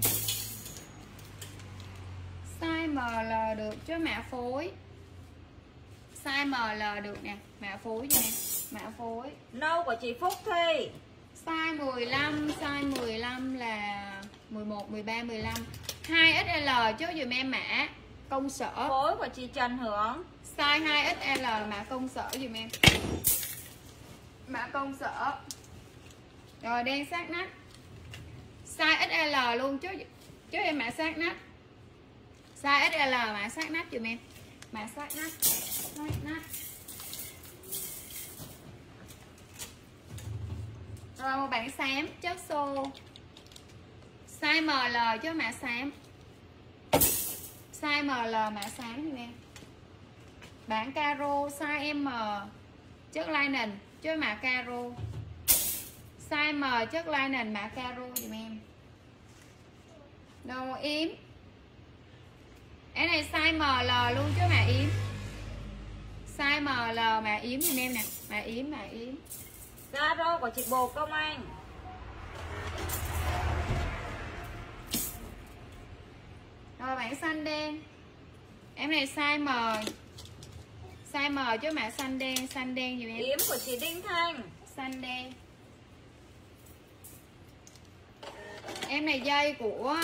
Size M L được cho mã phối. Size M L được nè, mã phối giùm em, mã phối. Nâu của chị Phúc Thi. Size mười lăm, size mười lăm là mười một, mười ba, mười lăm. hai ích lờ chốt dùm em mã công sở. Phối của chị Trần Hưởng. Size hai ích lờ mã công sở dùm em. Mã công sở. Rồi đen sát nách. Size ích lờ luôn chốt chốt em mã sát nách. Size ích lờ mã sát nách dùm em. Mã sát nách. Sát nách. Rồi một bạn xám chất xô. Size em lờ cho mã xám. Size em lờ mã xám dùm em. Bản caro size M chất lining cho mã caro. Size M chất lining mã caro dùm em. Đồ yếm. Cái này size em lờ luôn chứ mã yếm. Size em lờ mã yếm dùm em nè, mã yếm mã yếm. Caro của chị Bồ Công Anh. Rồi bản xanh đen. Em này size M. Size M chứ mã xanh đen, xanh đen dùm em. Yếm của chị Đinh Thanh. Xanh đen. Em này dây của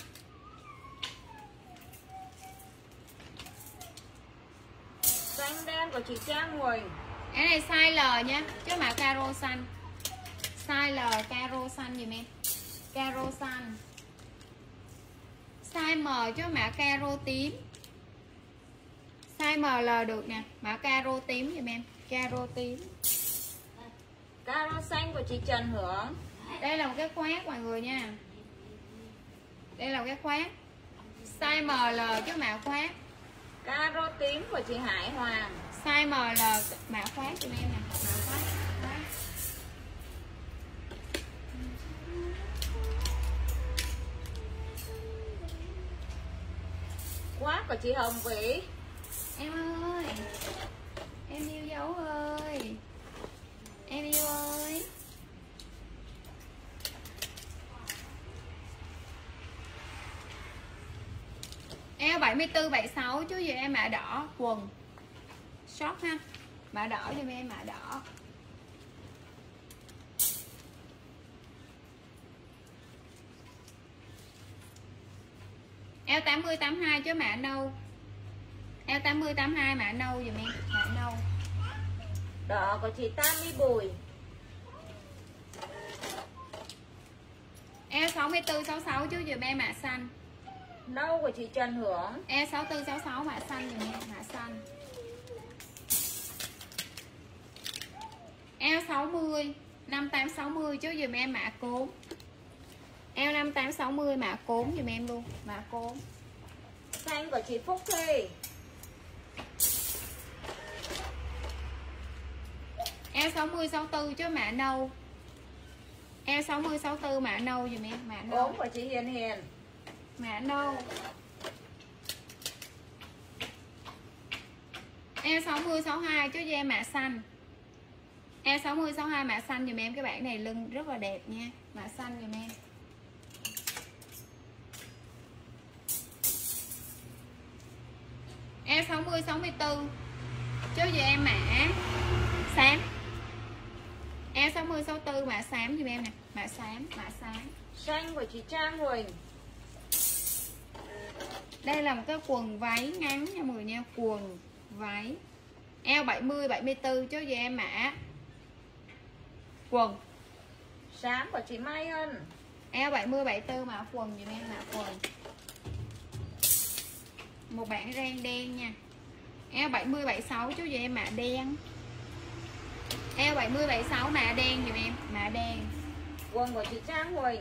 Xanh đen của chị Trang Huỳnh. cái này size L nha, chứ mã caro xanh. Size L caro xanh dùm em. Caro xanh. Size M chứ mã caro tím. Size em lờ được nè. Mã caro tím giùm em. Caro tím. Caro xanh của chị Trần Hưởng. Đây là một cái khoác mọi người nha. Đây là một cái khoác. Size em lờ chứ mã khoác. Caro tím của chị Hải Hoàng. Size em lờ mã khoác cho em nè. Mã khoác. Khoác. Khoác của chị Hồng Vĩ. Em ơi, em yêu dấu ơi, em yêu ơi. Eo bảy mươi tư bảy mươi sáu chứ gì em, mã đỏ quần short ha, mã đỏ giùm em, mã đỏ. Eo tám mươi tám mươi hai chứ mã nâu. Eo tám mươi tám mươi hai mã nâu giùm em, mã nâu. Đỏ của chị Tammy Bùi. Eo sáu mươi tư sáu mươi sáu chứ giùm em, mã xanh. Nâu của chị Trần Hưởng. Eo sáu mươi tư sáu mươi sáu mã xanh giùm em, mã xanh. Eo sáu mươi năm tám sáu mươi chứ giùm em, mã cốm. Eo năm tám sáu mươi mã cốm giùm em luôn, mã cốm. Xanh của chị Phúc Thi. Eo sáu mươi sáu mươi tư chứ mã nâu. Eo sáu mươi sáu mươi tư mã nâu giùm em, mã nâu. Ốm của chị Hiền Hiền. Mã nâu. Eo sáu mươi sáu mươi hai chứ cho em mã xanh. Eo sáu mươi sáu mươi hai mã xanh giùm em, cái bản này lưng rất là đẹp nha, mã xanh giùm em. Eo sáu mươi sáu mươi tư chứ cho em mã xám. Eo sáu mươi sáu mươi tư mã xám giùm em nè, mã xám, mã xám. Xanh của chị Trang Huỳnh. Đây là một cái quần váy ngắn nha mọi người nha, quần váy. Eo bảy mươi bảy mươi tư chứ cho em mã quần. Xám của chị Mai Hân. Eo bảy mươi bảy mươi tư mã quần giùm em, mã quần. Một bản ren đen nha. Eo bảy mươi bảy mươi sáu chứ cho em mã đen. Eo bảy mươi bảy mươi sáu mã đen giùm em, mã đen. Quần của chị Trang Huỳnh.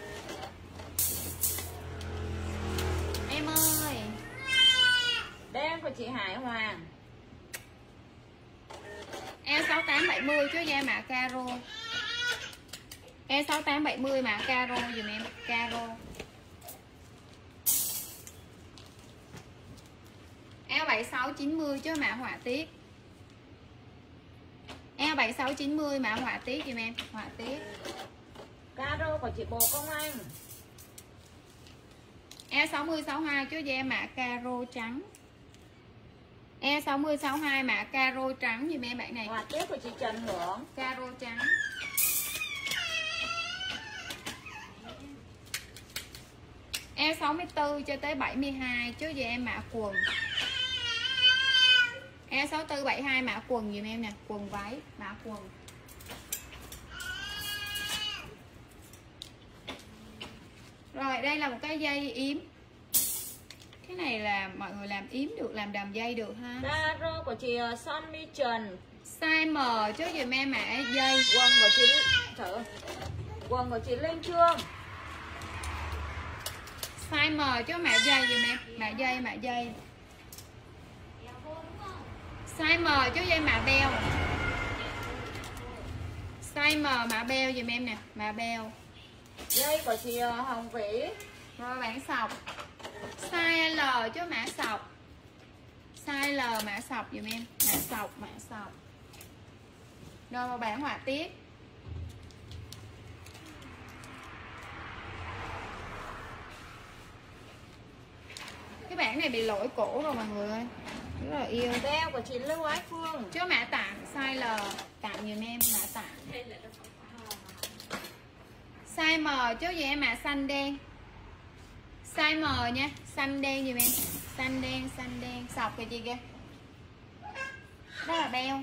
Em ơi. Đen của chị Hải Hoàng. Eo sáu tám bảy mươi chứ cho em mã caro. Eo sáu tám bảy mươi mã caro giùm em, caro. Eo bảy sáu chín mươi chứ mã họa tiết. Eo bảy sáu chín mươi mã họa tiết giùm em, họa tiết. Caro của chị Bồ Công Anh. Eo sáu mươi sáu mươi hai chứ cho em mã caro trắng. Eo sáu mươi sáu mươi hai mã caro trắng giùm em bạn này. Họa tiết của chị Trần Hưởng. Caro trắng. Eo sáu mươi tư cho tới bảy mươi hai chứ cho em mã quần. Eo sáu mươi tư bảy mươi hai mã quần giùm em nè, quần váy, mã quần. Rồi đây là một cái dây yếm. Cái này là mọi người làm yếm được, làm đầm dây được ha. Caro của chị Son My Trần. Size M chứ giùm em mã dây. Quần của chị thử. Quần của chị Linh Trương. Size M chứ mã dây giùm em, mã dây, mã dây. Size M chứ dây mã beo. Size M mã beo giùm em nè, mã beo. Dây của chị Hồng Vĩ. Rồi bản sọc. Size L chứ mã sọc. Size L mã sọc giùm em, mã sọc, mã sọc. Rồi một bản họa tiết. Cái bản này bị lỗi cổ rồi mọi người ơi, rất là yêu. Đeo của chị Lưu Ái Phương. Chứ mã tặng size L, tặng giùm em mã tặng. Size M chứ gì em mã xanh đen. Size M nha, xanh đen giùm em. Xanh đen, xanh đen, sọc kìa chị kia. Đó là beo.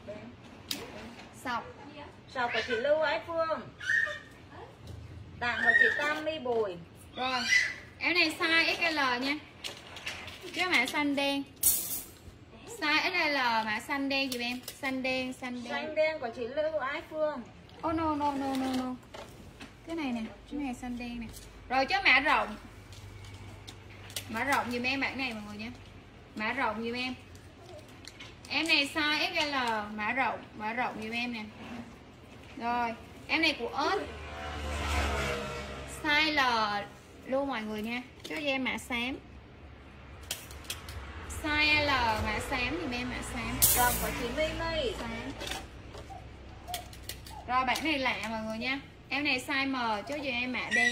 Sọc. Sọc của chị Lưu Ái Phương. Tặng của chị Tammy Bùi. Rồi, áo này size ích lờ nha. Chứ mã xanh đen. Size ích lờ mã xanh đen dùm em. Xanh đen, xanh đen. Xanh đen của chị Lưu Ái Phương. Oh no no no no no. Cái này nè, cái này xanh đen nè. Rồi cho mã rộng. Mã rộng dùm em bạn này mọi người nha. Mã rộng dùm em. Em này size ích lờ mã rộng, mã rộng dùm em nè. Rồi, em này của ớt. Size L luôn mọi người nha. Cho em mã xám. Size L mã xám dùm em mã xám. Rồi của chị My My. Xám. Rồi bạn này lạ mọi người nha. Em này size M cho em mã đen.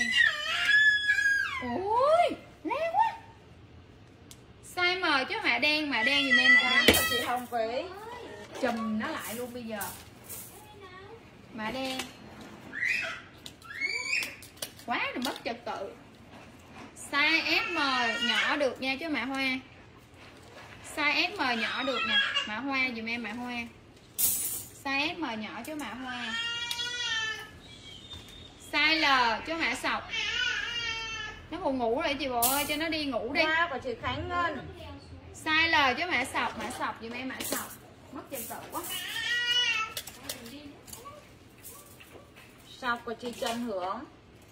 Ôi, leo quá. Size M chứ mã đen, mã đen dùm em mã Xám đen. của chị Hồng Quế. Chùm nó lại luôn bây giờ. Mã đen. Quá là mất trật tự. Size ét em nhỏ được nha chứ mã hoa. Size ét em nhỏ được nè. Mã hoa dùm em mã hoa. Size ét em nhỏ chứ mã hoa. Size L chứ mã sọc. Nó buồn ngủ rồi chị bộ ơi, cho nó đi ngủ đi. Hoa của chị Khánh Ngân. Size L chứ mã sọc, mã sọc dùm em mã sọc. Mất trật tự quá. Sọc của chị Trần Hưởng.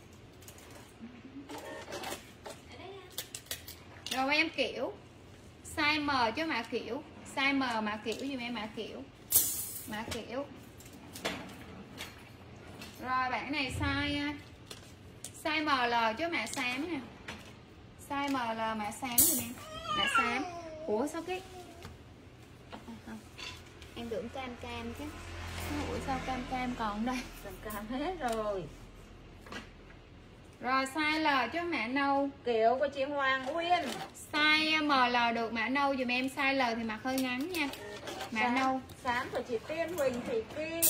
Rồi em kiểu. Size M chứ mã kiểu. Size M mã kiểu dùm em mã kiểu. Mã kiểu. Rồi bạn này size size em lờ chứ mã xám nè. Size em lờ mã xám dùm em. Mã xám. Ủa sao cái à, em tưởng cam cam chứ. Ủa sao cam cam còn đây. Trần Cam hết rồi. Rồi size L chứ mã nâu. Kiểu của chị Hoàng Uyên. Size em lờ được mã nâu dùm em. Size L thì mặc hơi ngắn nha. Mã Xám, nâu. xám của chị Tiên Huỳnh Thị Kim.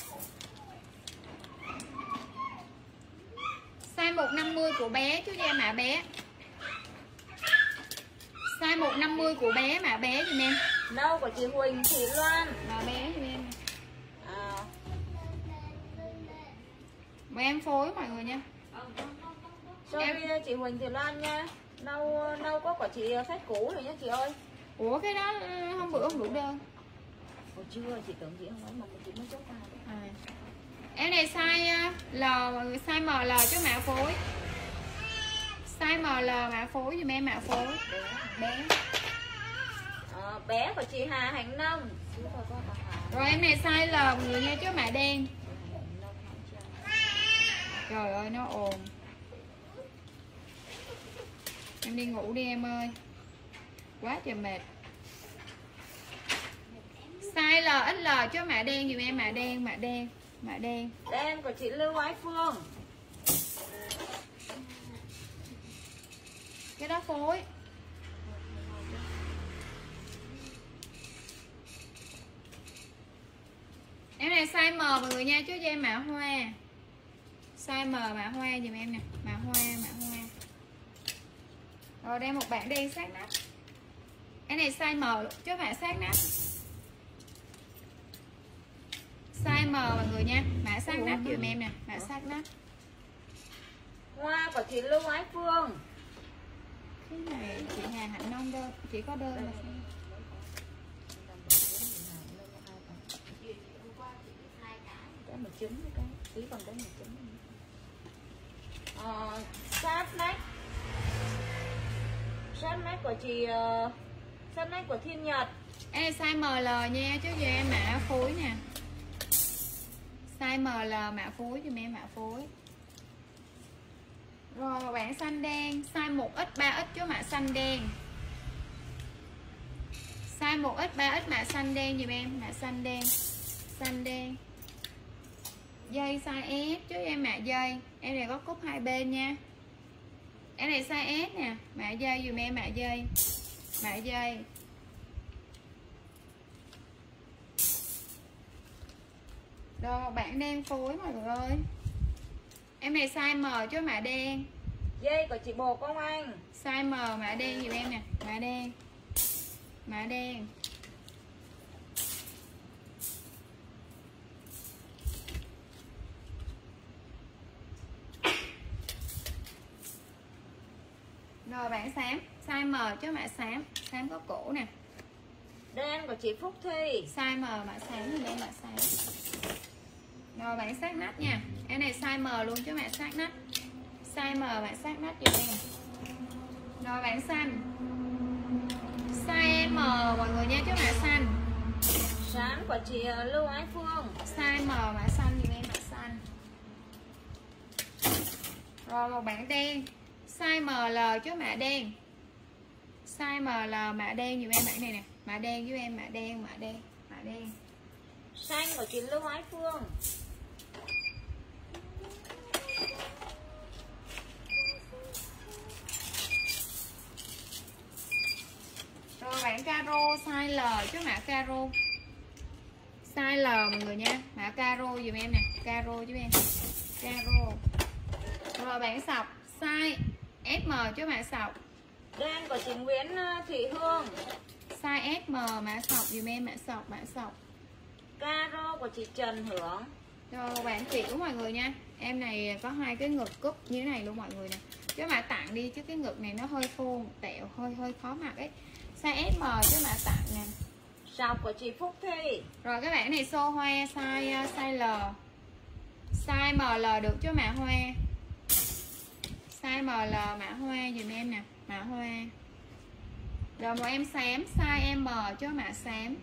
Size một năm mươi của bé chứ em mã bé. Size một năm mươi của bé mã bé dùm em. Nâu của chị Huỳnh Thị Loan. Mã bé dùm em. À, Mà em phối mọi người nha. sorry Em- chị Huỳnh Thị Loan nha. Nâu nâu có của chị khách cũ rồi nha chị ơi. Ủa cái đó ừ, hôm bữa không đủ đơn. Ủa chưa, chị tưởng chị không nói mà chị mới chốt ra. À. Em này size L mọi người, size em lờ chứ mã phối. Size em lờ mã phối dùm em mã phối. Bé. À, bé của chị Hà Hạnh Nông. Rồi em này size L mọi người nha chứ mã đen. Trời ơi nó ồn. Em đi ngủ đi em ơi. Quá trời mệt. Size L ích lờ chứ mã đen dùm em mã đen, mã đen, mã đen. Đen của chị Lưu Ái Phương. Cái đó phối. Em này size M mọi người nha chứ cho em mã hoa. Size M mã hoa dùm em nè, mã hoa, mã hoa. Rồi đây một bạn đen sát nách. Em này size M chứ mã sát nách. Size M mọi người nha, mã sát nách dùm em nè, mã sát nách. Hoa của chị Lưu Ái Phương. Cái này chị Hà Hạnh Nông đơn, chỉ có đơn là Cái một trứng cái tí còn đấy một trứng. Ờ, sát nách. Sát nách của chị uh, sát nách của Thiên Nhật. em này size em lờ nha chứ cho em mã phối nè. Size em lờ mã phối cho em mã phối. Rồi một bạn xanh đen, size một x ba x chứ mã xanh đen. Size một x ba x mã xanh đen giùm em, mã xanh đen. Xanh đen. Dây size S chứ em mã dây. Em này có cúc hai bên nha. Em này size S nè, mã dây dùm em mã dây. Mã dây. Rồi một bạn đen phối mọi người ơi. Em này size M chứ mã đen. Dây của chị Bồ Công Anh. Size M mã đen giùm em nè, mã đen. Mã đen. Rồi bạn xám, size M chứ mã xám, xám có cổ nè. Đen của chị Phúc Thi. Size M mã sáng thì em mã sáng. Rồi bạn sát nách nha. Em này size M luôn chứ mã sát nách. Size M mã sát nách cho em. Rồi bạn xanh. Size M mọi người nha chứ mã xanh. Sáng của chị Lưu Ái Phương. Size M mã xanh thì em mã xanh. Rồi một bạn đen. Size em lờ chứ mã đen. Size em lờ mã đen dùm em bạn này nè. Mã đen với em mã đen, mã đen, mã đen. Xanh của chị Lưu Ái Phương. Rồi bạn caro size L chứ mã caro. Size L mọi người nha, mã caro dùm em nè, caro giúp em. Caro. Rồi bạn sọc size ét em chứ mã sọc. Đen của chị Nguyễn Thị Hương. Size ét em mã sọc dùm em, mã sọc, mã sọc. Caro của chị Trần Hưởng. Rồi bạn kiểu mọi người nha. Em này có hai cái ngực cúp như thế này luôn mọi người nè. Chứ mà tặng đi chứ cái ngực này nó hơi khô, tẹo, hơi hơi khó mặc ấy. Size ét em chứ mà tặng nè. Sọc của chị Phúc Thi. Rồi các bạn này xô hoa size size L. Size em lờ được chứ mã hoa. Size em lờ mã hoa dùm em nè, mã hoa. Rồi một em xám size em chứ mã xám.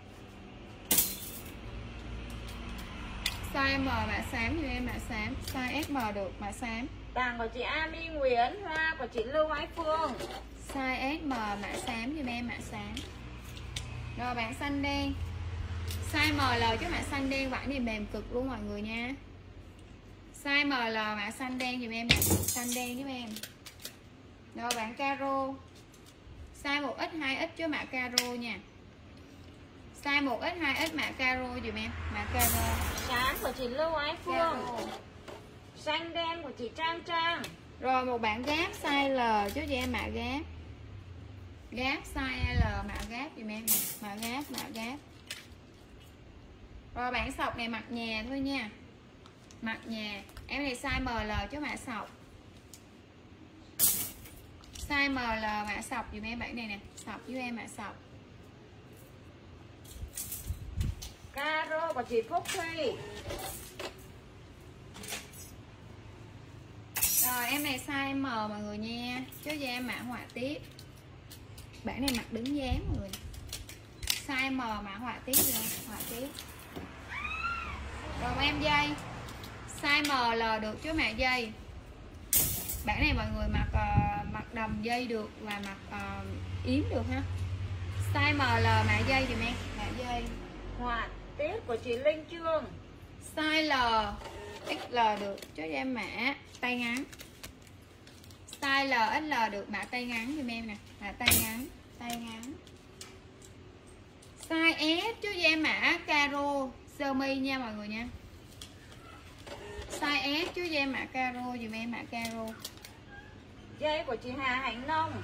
Size em mã xám dùm em, mã xám. Size ét em được, mã xám. Tàng của chị Ami Nguyễn. Hoa của chị Lưu Ái Phương. Size ét em mã xám dùm em, mã xám. Rồi bạn xanh đen. Size em lờ chứ mã xanh đen vải này mềm cực luôn mọi người nha. Size em lờ mã xanh đen dùm em, xanh đen giúp em. Rồi bạn caro. Size một x hai x chứ mã caro nha. Size một x hai x mã caro dùm em, mã caro. Sáng của chị Lưu Ái Phương. Caro. Xanh đen của chị Trang Trang. Rồi một bạn gáp size L chứ cho em mã gáp. Gáp size L mã gáp dùm em, mã gáp, mã gáp. Rồi bạn sọc này mặc nhà thôi nha. Mặc nhà. Em này size em lờ chứ mã sọc. Size em lờ mã sọc dùm em bạn này nè, sọc với em mã sọc. Caro của chị Phúc Thi. Rồi em này size M mọi người nha, chứ cho em mã họa tiết. Bản này mặc đứng dáng mọi người. Size M mã họa tiết nha, họa tiết. Rồi em dây. Size em lờ được chứ mã dây. Bản này mọi người mặc uh, mặc đầm dây được và mặc uh, yếm được ha. Size em lờ mã dây dùm em, mã dây. Họa tiết của chị Linh Trương. Size L ích lờ được chứ cho em mã tay ngắn. Size L ích lờ được mã tay ngắn dùm em nè, mã tay ngắn, tay ngắn. Size S chứ cho em mã caro sơ mi nha mọi người nha. Size S chứ cho em mã caro dùm em, mã caro. Dây của chị Hà Hạnh Nông.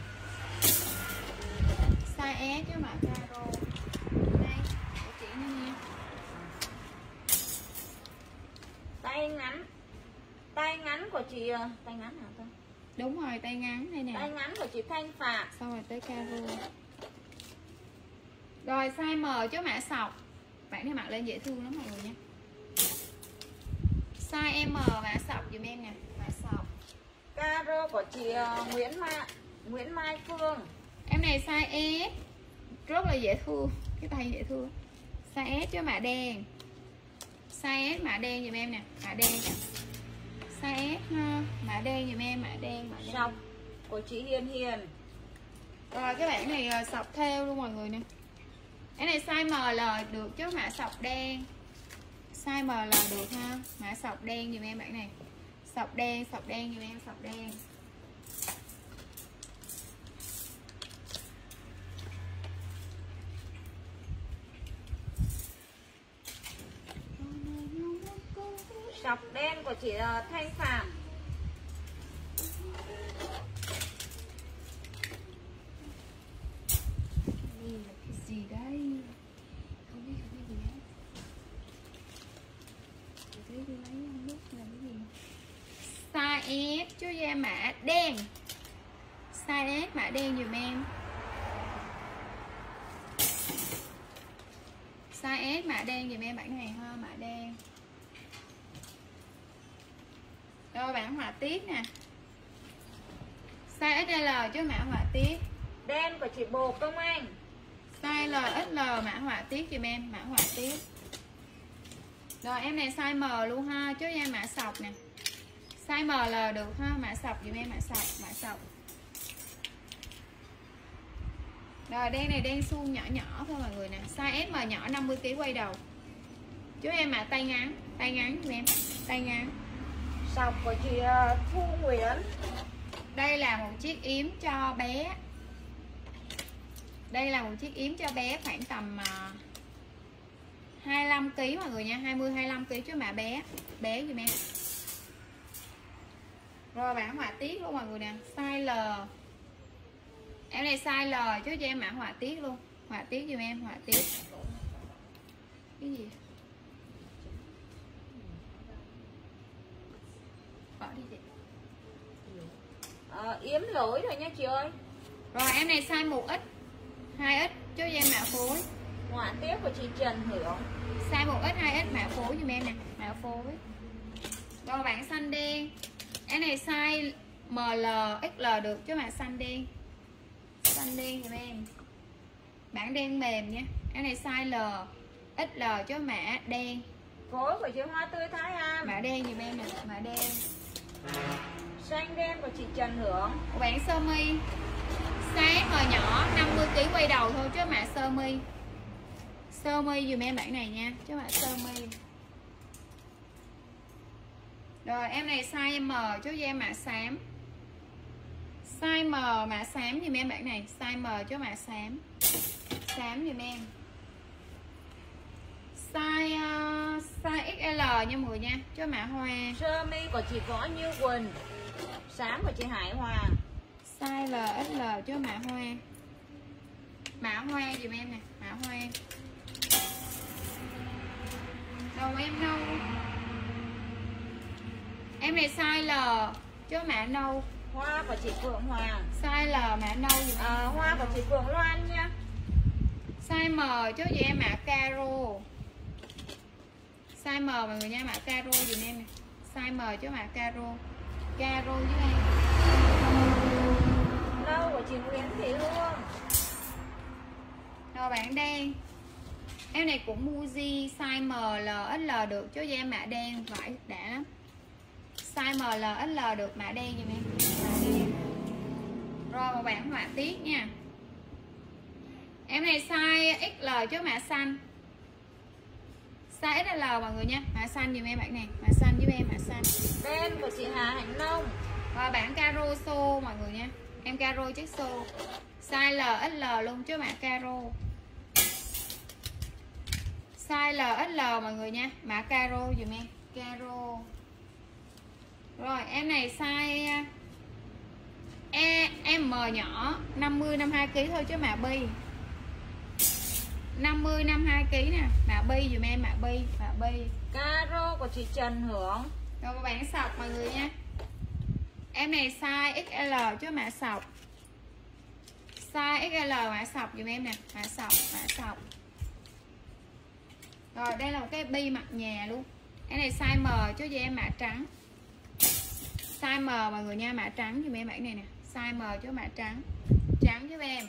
Size S chứ mã caro. Đây, của chị nữa nha. Tay ngắn. Tay ngắn của chị tay ngắn hả ta? Đúng rồi, tay ngắn đây nè. Tay ngắn của chị Thanh Phạm. Xong rồi tới caro. Rồi size M chứ mã sọc. Bạn này mặc lên dễ thương lắm mọi người nha. Size M mã sọc dùm em nè, mã sọc. Caro của chị Nguyễn Mai Nguyễn Mai Phương. Em này size S. Rất là dễ thương, cái tay dễ thương. Size S chứ mã đen. Size S mã đen dùm em nè, mã đen nè. Size S ha, mã đen dùm em, mã đen, mã đen. Sọc của chị Hiền Hiền. Rồi cái bản này sọc theo luôn mọi người nè. Cái này size em lờ được chứ mã sọc đen. Size em lờ được ha, mã sọc đen dùm em bạn này. Sọc đen, sọc đen dùm em, sọc đen. Sọc đen của chị Thanh Phạm. Đây là cái gì đây? Không biết, không biết gì hết. Thấy tôi lấy không biết là cái gì. Size S chứ da mã đen. Size S mã đen dùm em. Size S mã đen dùm em bản này ha, mã đen. Rồi bản họa tiết nè. Size ích lờ chứ mã họa tiết. Đen của chị Bồ Công Anh. Size L ích lờ mã họa tiết dùm em, mã họa tiết. Rồi em này size M luôn ha, chứ em mã sọc nè. Size M L được ha, mã sọc dùm em, mã sọc, mã sọc. Rồi đen này đen suông nhỏ nhỏ thôi mọi người nè. Size S M nhỏ năm mươi ki lô gam quay đầu. Chứ em mã tay ngắn, tay ngắn dùm em, tay ngắn. Sọc của chị Thu Nguyễn. Đây là một chiếc yếm cho bé. Đây là một chiếc yếm cho bé khoảng tầm uh, hai mươi lăm ki lô gam mọi người nha, hai mươi hai mươi lăm ki lô gam chứ mà bé, bé dùm em. Rồi bản họa tiết luôn mọi người nè, size L. Em này size L chứ cho em mã họa tiết luôn, họa tiết dùm em, họa tiết. Cái gì? Bỏ đi chị. À, yếm lỗi rồi nha chị ơi. Rồi em này size một x, hai x chứ cho em mã phối. Họa tiết của chị Trần Hưởng. Size một x, hai x mã phối dùm em nè, mã phối. Rồi bản xanh đen. Em này size M L, X L được chứ mã xanh đen. Xanh đen dùm em. Bản đen mềm nha. Em này size L, ích lờ chứ mã đen. Phối của chị Hoa Tươi Thái An. Mã đen dùm em nè, mã đen. Xanh đen của chị Trần Hưởng. Bản sơ mi size M nhỏ năm mươi ki lô gam quay đầu thôi chứ mã sơ mi. Sơ mi dùm em bản này nha, chứ mã sơ mi. Rồi em này size M chứ cho em mã xám. Size M mã xám dùm em bản này, size M chứ mã xám. Xám dùm em. Size uh, size ích lờ nha mọi người nha, chứ mã hoa. Sơ mi của chị Võ Như Quỳnh. Xám của chị Hải Hoàng. Size L ích lờ chứ mã hoa. Mã hoa dùm em nè, mã hoa. Đầu em nâu. Em này size L chứ mã nâu. Hoa của chị Phượng Hoàng. Size L mã nâu dùm em. À, hoa của chị Phượng Loan nha. Size M chứ vậy em mã caro. Size M mọi người nha, mã caro dùm em nè. Size M chứ mã caro. Caro với em. Nâu của chị Nguyễn Thị Hương. Rồi bạn đen. Em này cũng Muji size M L ích lờ được chứ vậy em mã đen vải đã lắm. Size M L ích lờ được, mã đen dùm em. Mã đen. Rồi một bản họa tiết nha. Em này size ích lờ chứ mã xanh. Size ích lờ mọi người nha, mã xanh dùm em bạn này, mã xanh giúp em, mã xanh. Đen của chị Hà Hạnh Nông. Rồi bản caro xô mọi người nha. Em caro chiếc xô. Size L ích lờ luôn chứ mã caro. Size L ích lờ mọi người nha, mã caro dùm em, caro. Rồi em này size E M nhỏ năm mươi năm mươi hai ki lô gam thôi chứ mã bi. năm mươi năm mươi hai ki lô gam nè, mã bi dùm em, mã bi, mã bi. Caro của chị Trần Hưởng. Rồi các bạn sọc mọi người nha. Em này size ích lờ chứ mã sọc. Size ích lờ mã sọc dùm em nè, mã sọc, mã sọc. Rồi đây là một cái bi mặt nhà luôn. Cái này size M chứ cho em mã trắng. Size M mọi người nha, mã trắng dùm em bản này nè. Size M chứ mã trắng. Trắng giúp em.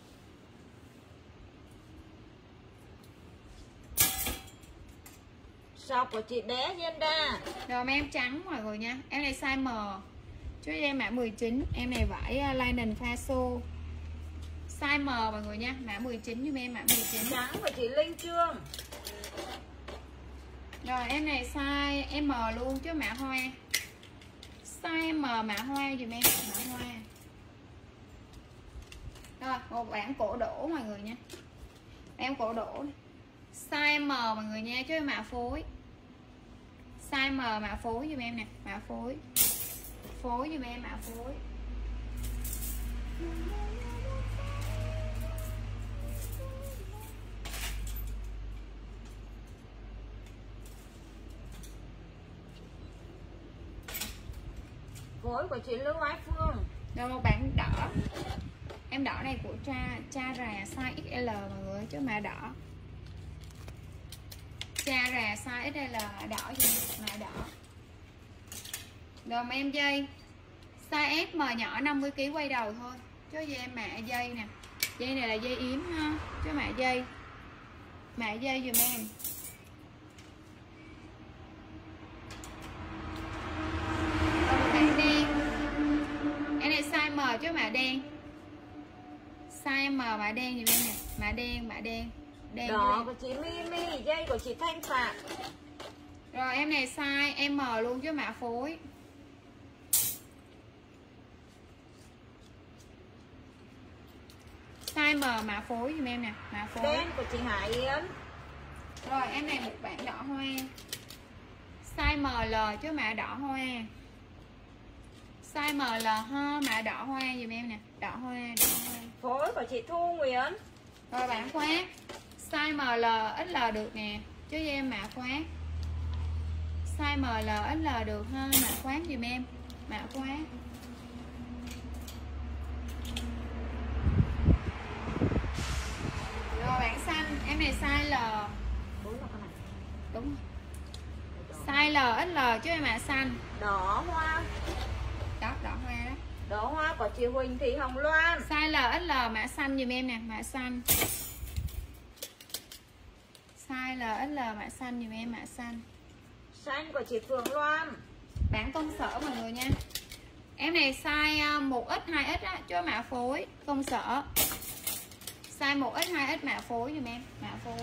Sọc của chị bé Nhân Đa. Rồi em trắng mọi người nha. Em này size M chứ em mã mười chín. Em này vải linen pha xô. Size M mọi người nha, mã mười chín giúp em, mã mười chín. Trắng của chị Linh Trương. Rồi em này size M luôn chứ mã hoa. Size M mã hoa dùm em, mã hoa. Rồi một bản cổ đổ mọi người nha. Em cổ đổ. Size M mọi người nha chứ mã phối. Size M mã phối dùm em nè, mã phối. Phối dùm em, mã phối. Phối của chị Lưu Ái Phương. Rồi một bản đỏ. Em đỏ này của cha cha rà size ích lờ mọi người chứ mã đỏ. Cha rà size ích el mã đỏ gì mã đỏ. Đùm em dây size ét em nhỏ năm mươi ki lô gam quay đầu thôi. Cho cho em mã dây nè. Dây này là dây yếm ha. Cho mã dây. Mã dây dùm em. Mã đen. Em này size M cho mã đen. Size M mã đen dùm em nè. Mã đen, mã đen. Đen đỏ của chị Mimi, dây của chị Thanh Phạm. Rồi em này size M luôn chứ mã phối. Size M mã phối giùm em nè, mã phối. Đen của chị Hải Yến. Rồi em này một bản đỏ hoa. Size em lờ chứ mã đỏ hoa. Size em lờ ha, mã đỏ hoa giùm em nè, đỏ hoa, đỏ hoa. Phối của chị Thu Nguyễn. Rồi bản khoác. Size em lờ ích lờ được nè, chứ cho em mã khoác. Size em lờ ích lờ được ha, mã khoác giùm em, mã khoác. Rồi bản xanh, em này size L. Đúng rồi. Size L ích lờ chứ em mã xanh. Đỏ hoa. Đó, đỏ hoa đó. Đỏ hoa của chị Huỳnh Thị Hồng Loan. Size L ích lờ mã xanh giùm em nè, mã xanh. Size L ích lờ mã xanh giùm em, mã xanh. Xanh của chị Phượng Loan. Bản công sở mọi người nha. Em này size một x hai x á, cho mã phối công sở. Size một x hai x mã phối giùm em, mã phối.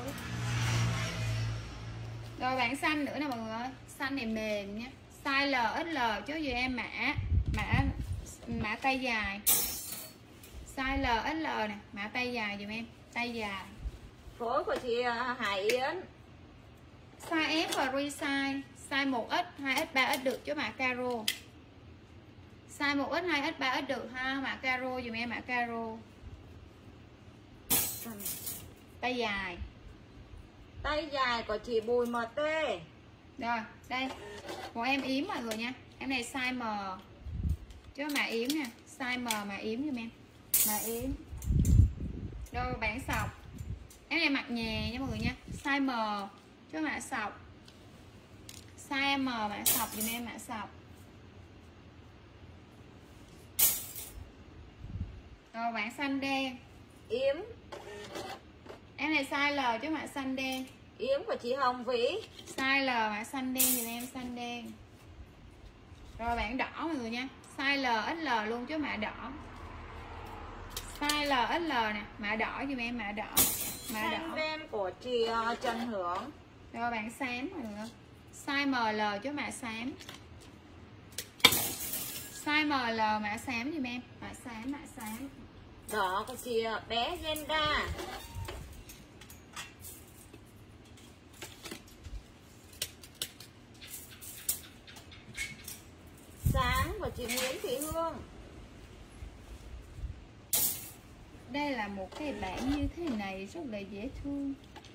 Rồi bản xanh nữa nè mọi người ơi, xanh này mềm nhé. Size L ích lờ cho dùm em mã mã mã tay dài. Size L ích lờ nè, mã tay dài dùm em, tay dài. Phối của chị Hải Yến. Size F và resize. Size một x, hai x, ba x được cho mã caro. Size một x, hai x, ba x được ha, mã caro dùm em, mã caro. Tay dài. Tay dài của chị Bùi em tê. Rồi, đây. Một em yếm mọi người nha. Em này size M. Chứ mã yếm nè, size M mà yếm giùm em. Mã yếm. Rồi bản sọc. Em này mặc nhè nha mọi người nha. Size M chứ mã sọc. Size M mã sọc dùm em, mã sọc. Rồi bản xanh đen. Yếm. Em này size L chứ mã xanh đen. Yếm của chị Hồng Vĩ. Size L mã xanh đen dùm em, xanh đen. Rồi bản đỏ mọi người nha. Size L ích lờ luôn chứ mã đỏ. Size L ích lờ nè, mã đỏ dùm em, mã đỏ. Mã Xanh đỏ. đen của chị Trần Hưởng. Rồi bản xám mọi người. Size em lờ chứ mã xám. Size em lờ mã xám dùm em, mã xám, mã xám. Đỏ của chị bé Genda. Sáng của chị Nguyễn Thị Hương. Đây là một cái bản như thế này rất là dễ thương.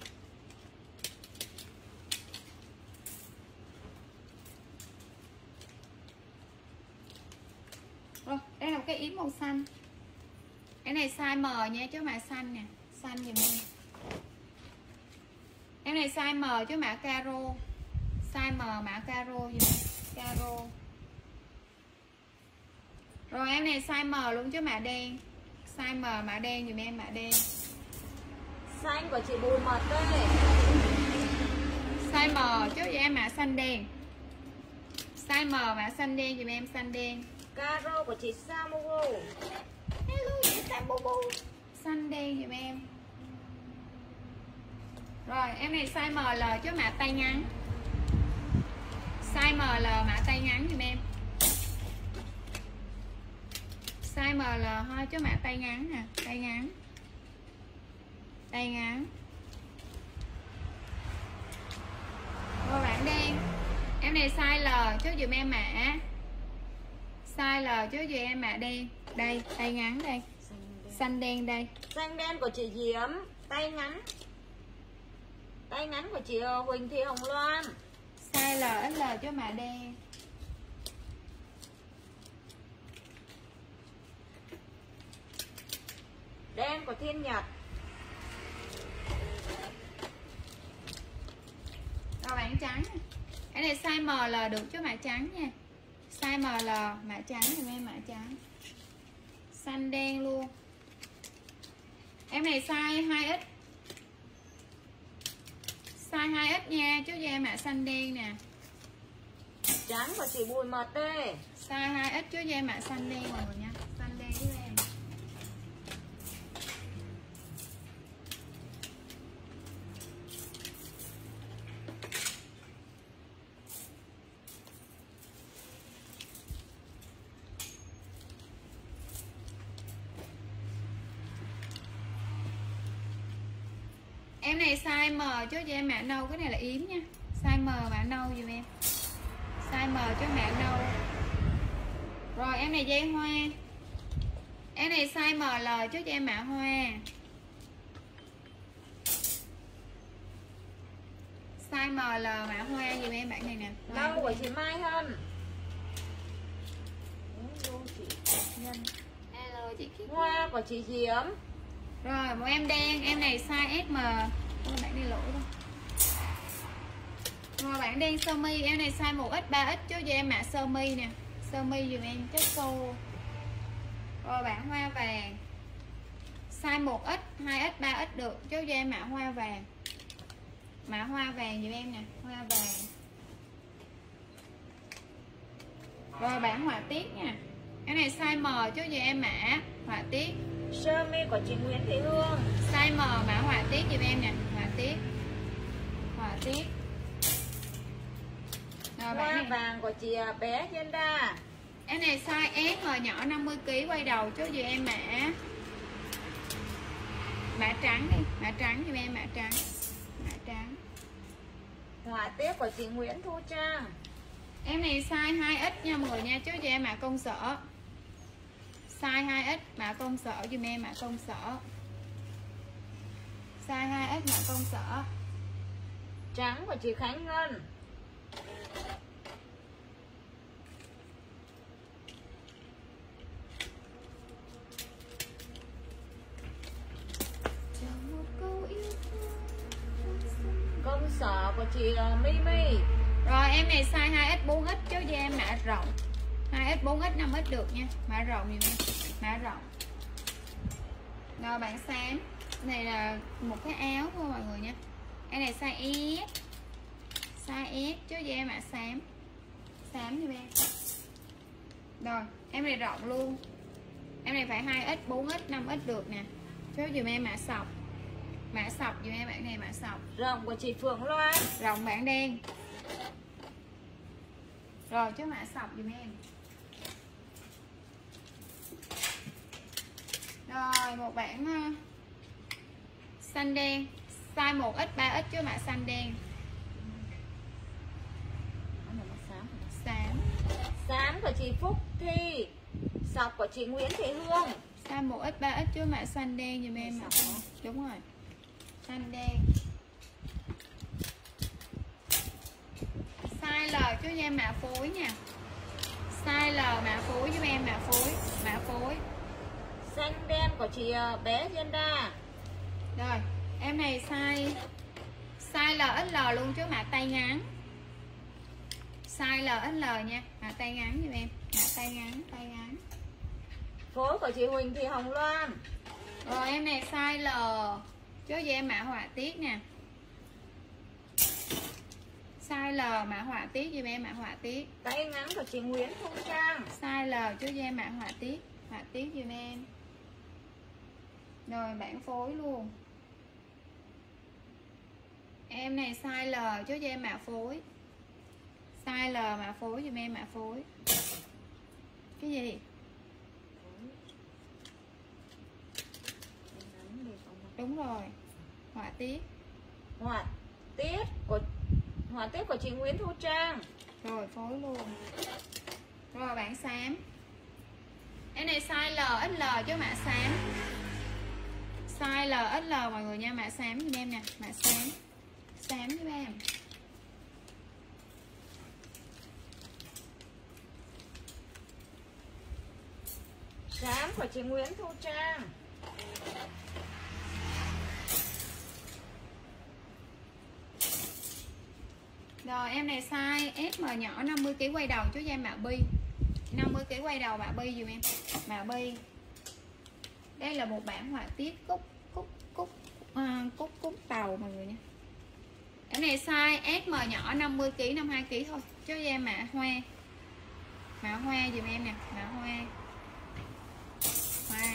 Rồi, đây là một cái yếm màu xanh. Cái này size M nha chứ mã xanh nè, xanh giùm em. Em này size M chứ mã caro. Size M mã caro giùm em, caro. Rồi em này size M luôn chứ mã đen. Size M mã đen dùm em, mã đen. Xanh của chị Bùi em tê. Size M chứ cho em mã xanh đen. Size M mã xanh đen dùm em, xanh đen. Caro của chị Samugo. Hello chị Samugo. Xanh đen dùm em. Rồi em này size em lờ chứ mã tay ngắn. Size em lờ mã tay ngắn dùm em. Size em lờ thôi chứ mã tay ngắn nè, tay ngắn. Tay ngắn. Rồi bản đen. Em này size L chứ dùm em mã. Size L chứ dùm em mã đen. Đây, tay ngắn đây. Xanh đen đây. Xanh đen của chị Diễm. Tay ngắn. Tay ngắn của chị Huỳnh Thị Hồng Loan. Size L ích lờ chứ mã đen. Đen của Thiên Nhật. trắng. Cái này size em lờ được chứ mã trắng nha. Size em lờ mã trắng giùm em, mã trắng. Xanh đen luôn. Em này size hai ích. Size hai ích nha, chứ cho em mã xanh đen nè. Trắng của chị Bùi Mật đây. Size hai ích chứ cho em mã xanh đen mọi người nha. Xanh đen với em. Em này size M chứ cho em mã nâu, cái này là yếm nha. Size M mã nâu giùm em. Size M chứ mã nâu. Rồi em này dây hoa. Em này size em lờ chứ cho em mã hoa. Size em lờ mã hoa giùm em bạn này nè. Nâu của chị Mai Hân. Hello chị Kiết. Hoa của chị Diễm. Rồi một em đen, em này size ét em. Ôi bạn đi lỗi thôi. Rồi bạn đen sơ mi, em này size một ích ba ích chứ cho em mã sơ mi nè. Sơ mi dùm em chất xô. Rồi bạn hoa vàng. Size một ích, hai ích, ba ích được chứ cho em mã hoa vàng. Mã hoa vàng dùm em nè, hoa vàng. Rồi bạn họa tiết nha. Cái này size M chứ cho em mã họa tiết. Sơ mi của chị Nguyễn Thị Hương. Size M mã họa tiết giùm em nè, họa tiết. Họa tiết. Rồi, Hoa này. vàng của chị bé Nhân Đa. Em này size S M nhỏ năm mươi ki lô gam quay đầu chứ gì em mã. Mã trắng đi, mã trắng giùm em, mã trắng. Mã trắng. Họa tiết của chị Nguyễn Thu Trang. Em này size hai ích nha mọi người nha, chứ cho em mã công sở. Size hai ích mã công sở giùm em, mã công sở. Size hai ích mã công sở. Trắng của chị Khánh Ngân. Công sở của chị Mimi. Rồi em này size hai ích bốn ích chứ cho em mã rộng. hai ích bốn ích năm ích được nha, mã rộng giùm em, mã rộng. Rồi bạn xám. Này là một cái áo thôi mọi người nha. Em này size S. Size S chứ cho em mã xám. Xám giùm em. Rồi, em này rộng luôn. Em này phải hai ích, bốn ích, năm ích được nè. Chứ dùm em mã sọc. Mã sọc dùm em bạn này, mã sọc. Rộng của chị Phượng Loan. Rộng bản đen. Rồi chứ mã sọc dùm em. Rồi một bản uh, xanh đen. Size một ích, ba ích chứ mã xanh đen. Xám. Xám của chị Phúc Thi. Sọc của chị Nguyễn Thị Hương. Size một ích, ba ích chứ mã xanh đen dùm em. Đúng rồi. Xanh đen. Size L chứ em mã phối nha. Size L mã phối giúp em, mã phối, mã phối. Xanh đen của chị bé Nhân Đa. Rồi, em này size size L ích L luôn chứ mã tay ngắn. Size L ích L nha, mã tay ngắn giúp em, mã tay ngắn, tay ngắn. Phối của chị Huỳnh Thị Hồng Loan. Rồi em này size L chứ cho em mã họa tiết nè. Size L mã họa tiết giúp em, mã họa tiết. Tay ngắn của chị Nguyễn Thu Trang. Size L chứ cho em mã họa tiết, họa tiết giúp em. Rồi bản phối luôn. Em này size L chứ cho em mã phối. Size L mã phối giúp em, mã phối. Cái gì? Đúng rồi. Họa tiết. Họa tiết của họa tiết của chị Nguyễn Thu Trang. Rồi phối luôn. Rồi bản xám. Cái này size L ích L chứ mã xám. Size L ích L mọi người nha, mã xám giùm em nè, mã xám. Xám giúp em. Xám của chị Nguyễn Thu Trang. Rồi em này size ét em nhỏ năm mươi ki lô gam quay đầu cho em mạ bi. năm mươi ki lô gam quay đầu mạ bi dùm em. Mạ bi. Đây là một bản họa tiết cúc cúc cúc à, cúc cúc tàu mọi người nha. Cái này size ét em nhỏ năm mươi ki lô gam năm mươi hai ki lô gam thôi. Cho em mạ hoa. Mạ hoa dùm em nè, mạ hoa. Hoa.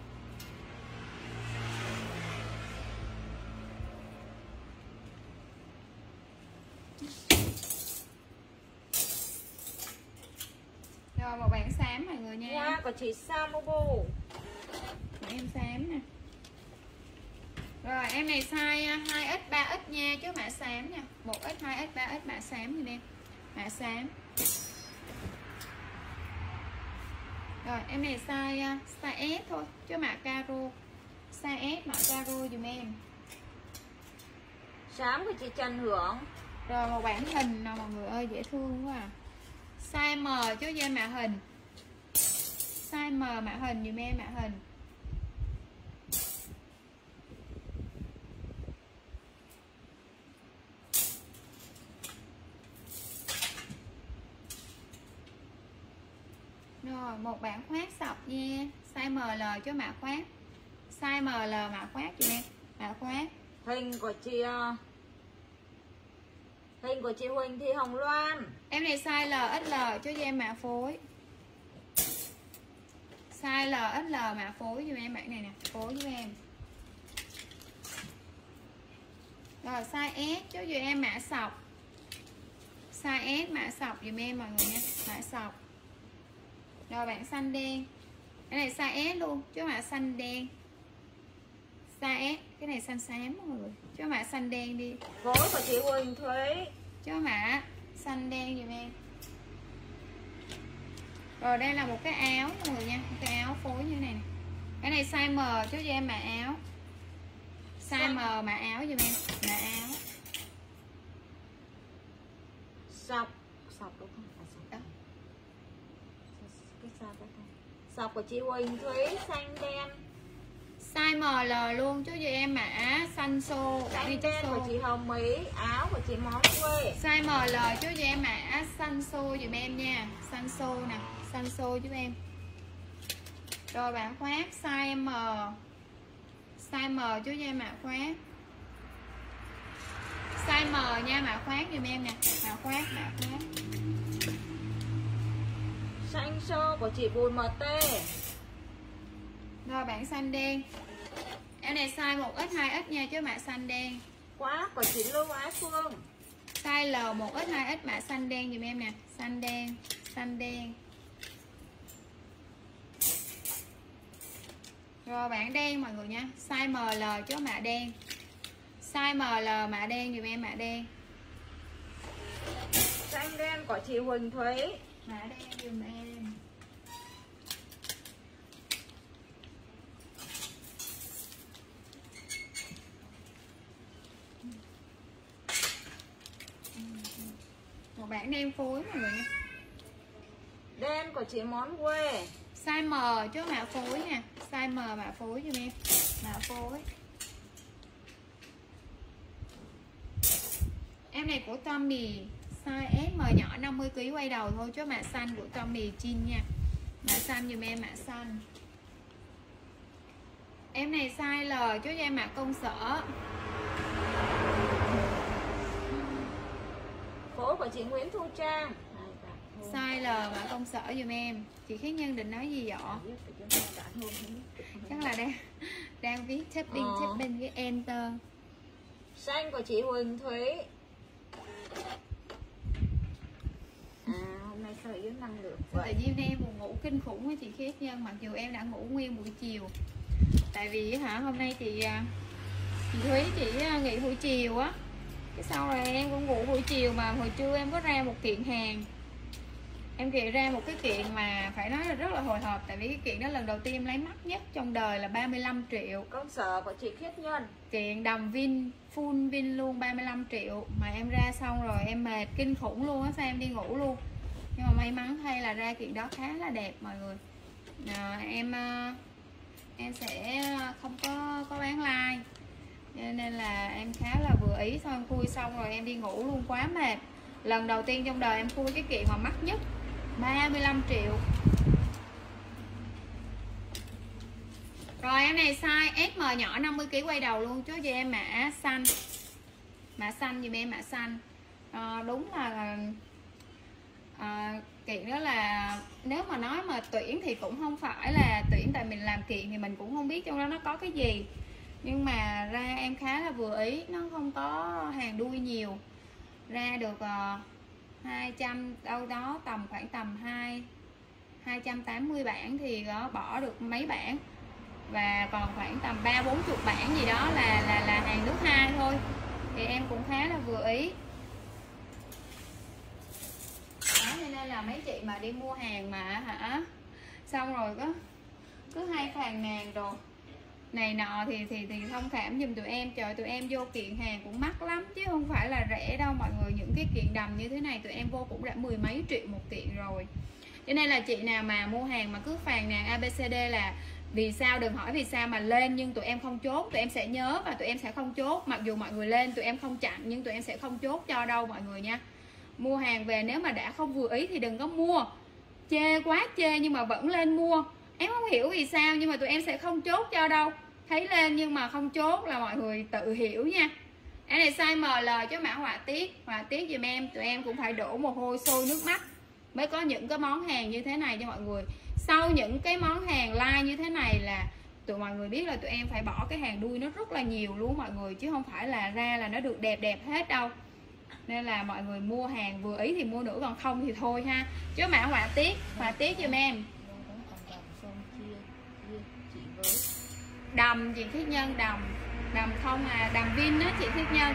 Rồi một bản xám mọi người nha. Hoa của chị Samobo. Em xám nè. Rồi em này size hai x ba x nha, chứ mã xám nha. một x hai x ba x mã xám thì em. Mã xám. Rồi em này size size S thôi, chứ mã caro. Size S mã caro dùm em. Xám của chị Trần Hưởng. Rồi một bản hình nào mọi người ơi, dễ thương quá à. Size M chứ em mã hình. Size M mã hình dùm em, mã hình. Rồi một bản khoác sọc nha. Size em lờ cho mã khoác. Size em lờ mã khoác dùm em. Mã khoác. Hình của chị Hình của chị Huỳnh Thị Hồng Loan. Em này size lờ ích lờ cho em mã phối. Size lờ ích lờ mã phối cho em bạn này nè, phối với em. Rồi size S cho em mã sọc. Size S mã sọc dùm em mọi người nha, mã sọc. Rồi bạn xanh đen. Cái này size S luôn, chứ mã xanh đen. Size S, cái này xanh xám mọi người. Chứ mã xanh đen đi. Phối của chị Huỳnh Thúy. Chứ mã xanh đen dùm em. Rồi đây là một cái áo mọi người nha, một cái áo phối như thế này nè. Cái này size M cho em mã áo. Size M mã áo dùm em, mã áo. Sọc, sọc đúng không? À, sọc. Đó. Cái sao đó không? Sọc của chị Huỳnh Thúy xanh đen. Size em lờ luôn cho em mã xanh xô. Xanh đen của chị Hồng Mỹ, áo của chị Món Quê. Size em lờ cho em mã xanh xô dùm em nha, xanh xô nè, xanh xô giúp em. Rồi bạn khoác size M. Size M cho em mã khoác. Size M nha, mã khoác dùm em nè, mã khoác, mã khoác. Xanh xô của chị Bùi em tê. Rồi bạn xanh đen. Em này size một x hai x nha, chứ mã xanh đen. Quá của chị Lưu Ái Phương. Size L một x hai x mã xanh đen dùm em nè, xanh đen, xanh đen. Rồi bạn đen mọi người nha, size em lờ chứ mã đen. Size em lờ mã đen dùm em, mã đen. Xanh đen của chị Huỳnh Thúy. Mã đen dùm em. Một bản đen phối mọi người nha. Đen của chị Món Quê. Size M chứ mã phối nha. Size M mã phối giùm em. Mã phối. Em này của Tommy. Size ét em nhỏ năm mươi ki lô gam quay đầu thôi, chứ mã xanh của Tommy Chin nha. Mã xanh giùm em, mã xanh. Em này size L chứ em mã công sở. Phối của chị Nguyễn Thu Trang. Size L mã công sở giùm em. Chị Khiết Nhân định nói gì vậy? Chắc là đang đang viết tapping ờ. tapping cái enter. Xanh của chị Huỳnh Thúy. À, hôm nay sao lại yếu năng lượng vậy? Tự nhiên em buồn ngủ kinh khủng với chị Khiết Nhân, mặc dù em đã ngủ nguyên buổi chiều. Tại vì hả hôm nay chị chị Thúy chị nghỉ buổi chiều á. Cái sau rồi em cũng ngủ buổi chiều, mà hồi trưa em có ra một kiện hàng. Em kể ra một cái kiện mà phải nói là rất là hồi hộp. Tại vì cái kiện đó lần đầu tiên em lấy mắc nhất trong đời là ba mươi lăm triệu. Công sở của chị Khiết Nhân. Kiện đầm vin, full vin luôn, ba mươi lăm triệu. Mà em ra xong rồi em mệt kinh khủng luôn á, sao em đi ngủ luôn. Nhưng mà may mắn thay là ra kiện đó khá là đẹp mọi người. à, Em em sẽ không có có bán like, nên là em khá là vừa ý. Xong em khui xong rồi em đi ngủ luôn, quá mệt. Lần đầu tiên trong đời em khui cái kiện mà mắc nhất, ba mươi lăm triệu. Rồi em này size ét em nhỏ năm mươi ki lô gam quay đầu luôn. Chốt cho em mã xanh. Mã xanh dùm em, mã xanh. À, đúng là à, kiện đó là nếu mà nói mà tuyển thì cũng không phải là tuyển, tại mình làm kiện thì mình cũng không biết trong đó nó có cái gì. Nhưng mà ra em khá là vừa ý, nó không có hàng đuôi nhiều. Ra được uh, hai trăm, đâu đó tầm khoảng tầm hai hai trăm tám mươi bản thì có bỏ được mấy bản. Và còn khoảng tầm ba bốn chục bản gì đó là là là hàng nước hai thôi. Thì em cũng khá là vừa ý. Đó, nên là mấy chị mà đi mua hàng mà hả, xong rồi có cứ hay phàn nàn rồi này nọ thì thì thì thông cảm giùm tụi em. Trời, tụi em vô kiện hàng cũng mắc lắm chứ không phải là rẻ đâu mọi người. Những cái kiện đầm như thế này tụi em vô cũng đã mười mấy triệu một kiện rồi. Cho nên là chị nào mà mua hàng mà cứ phàn nàn a bê xê đê là vì sao, đừng hỏi vì sao mà lên nhưng tụi em không chốt, tụi em sẽ nhớ và tụi em sẽ không chốt. Mặc dù mọi người lên tụi em không chặn nhưng tụi em sẽ không chốt cho đâu mọi người nha. Mua hàng về nếu mà đã không vừa ý thì đừng có mua. Chê quá chê nhưng mà vẫn lên mua. Em không hiểu vì sao nhưng mà tụi em sẽ không chốt cho đâu. Thấy lên nhưng mà không chốt là mọi người tự hiểu nha. Cái này size em lờ chứ mã họa tiết. Họa tiết giùm em, tụi em cũng phải đổ mồ hôi sôi nước mắt mới có những cái món hàng như thế này cho mọi người. Sau những cái món hàng like như thế này là tụi mọi người biết là tụi em phải bỏ cái hàng đuôi nó rất là nhiều luôn mọi người, chứ không phải là ra là nó được đẹp đẹp hết đâu. Nên là mọi người mua hàng vừa ý thì mua nữa, còn không thì thôi ha. Chứ mã họa tiết, họa tiết giùm em. Đầm chị Thiết Nhân, đầm đầm không à, đầm Vin đó chị Thiết Nhân.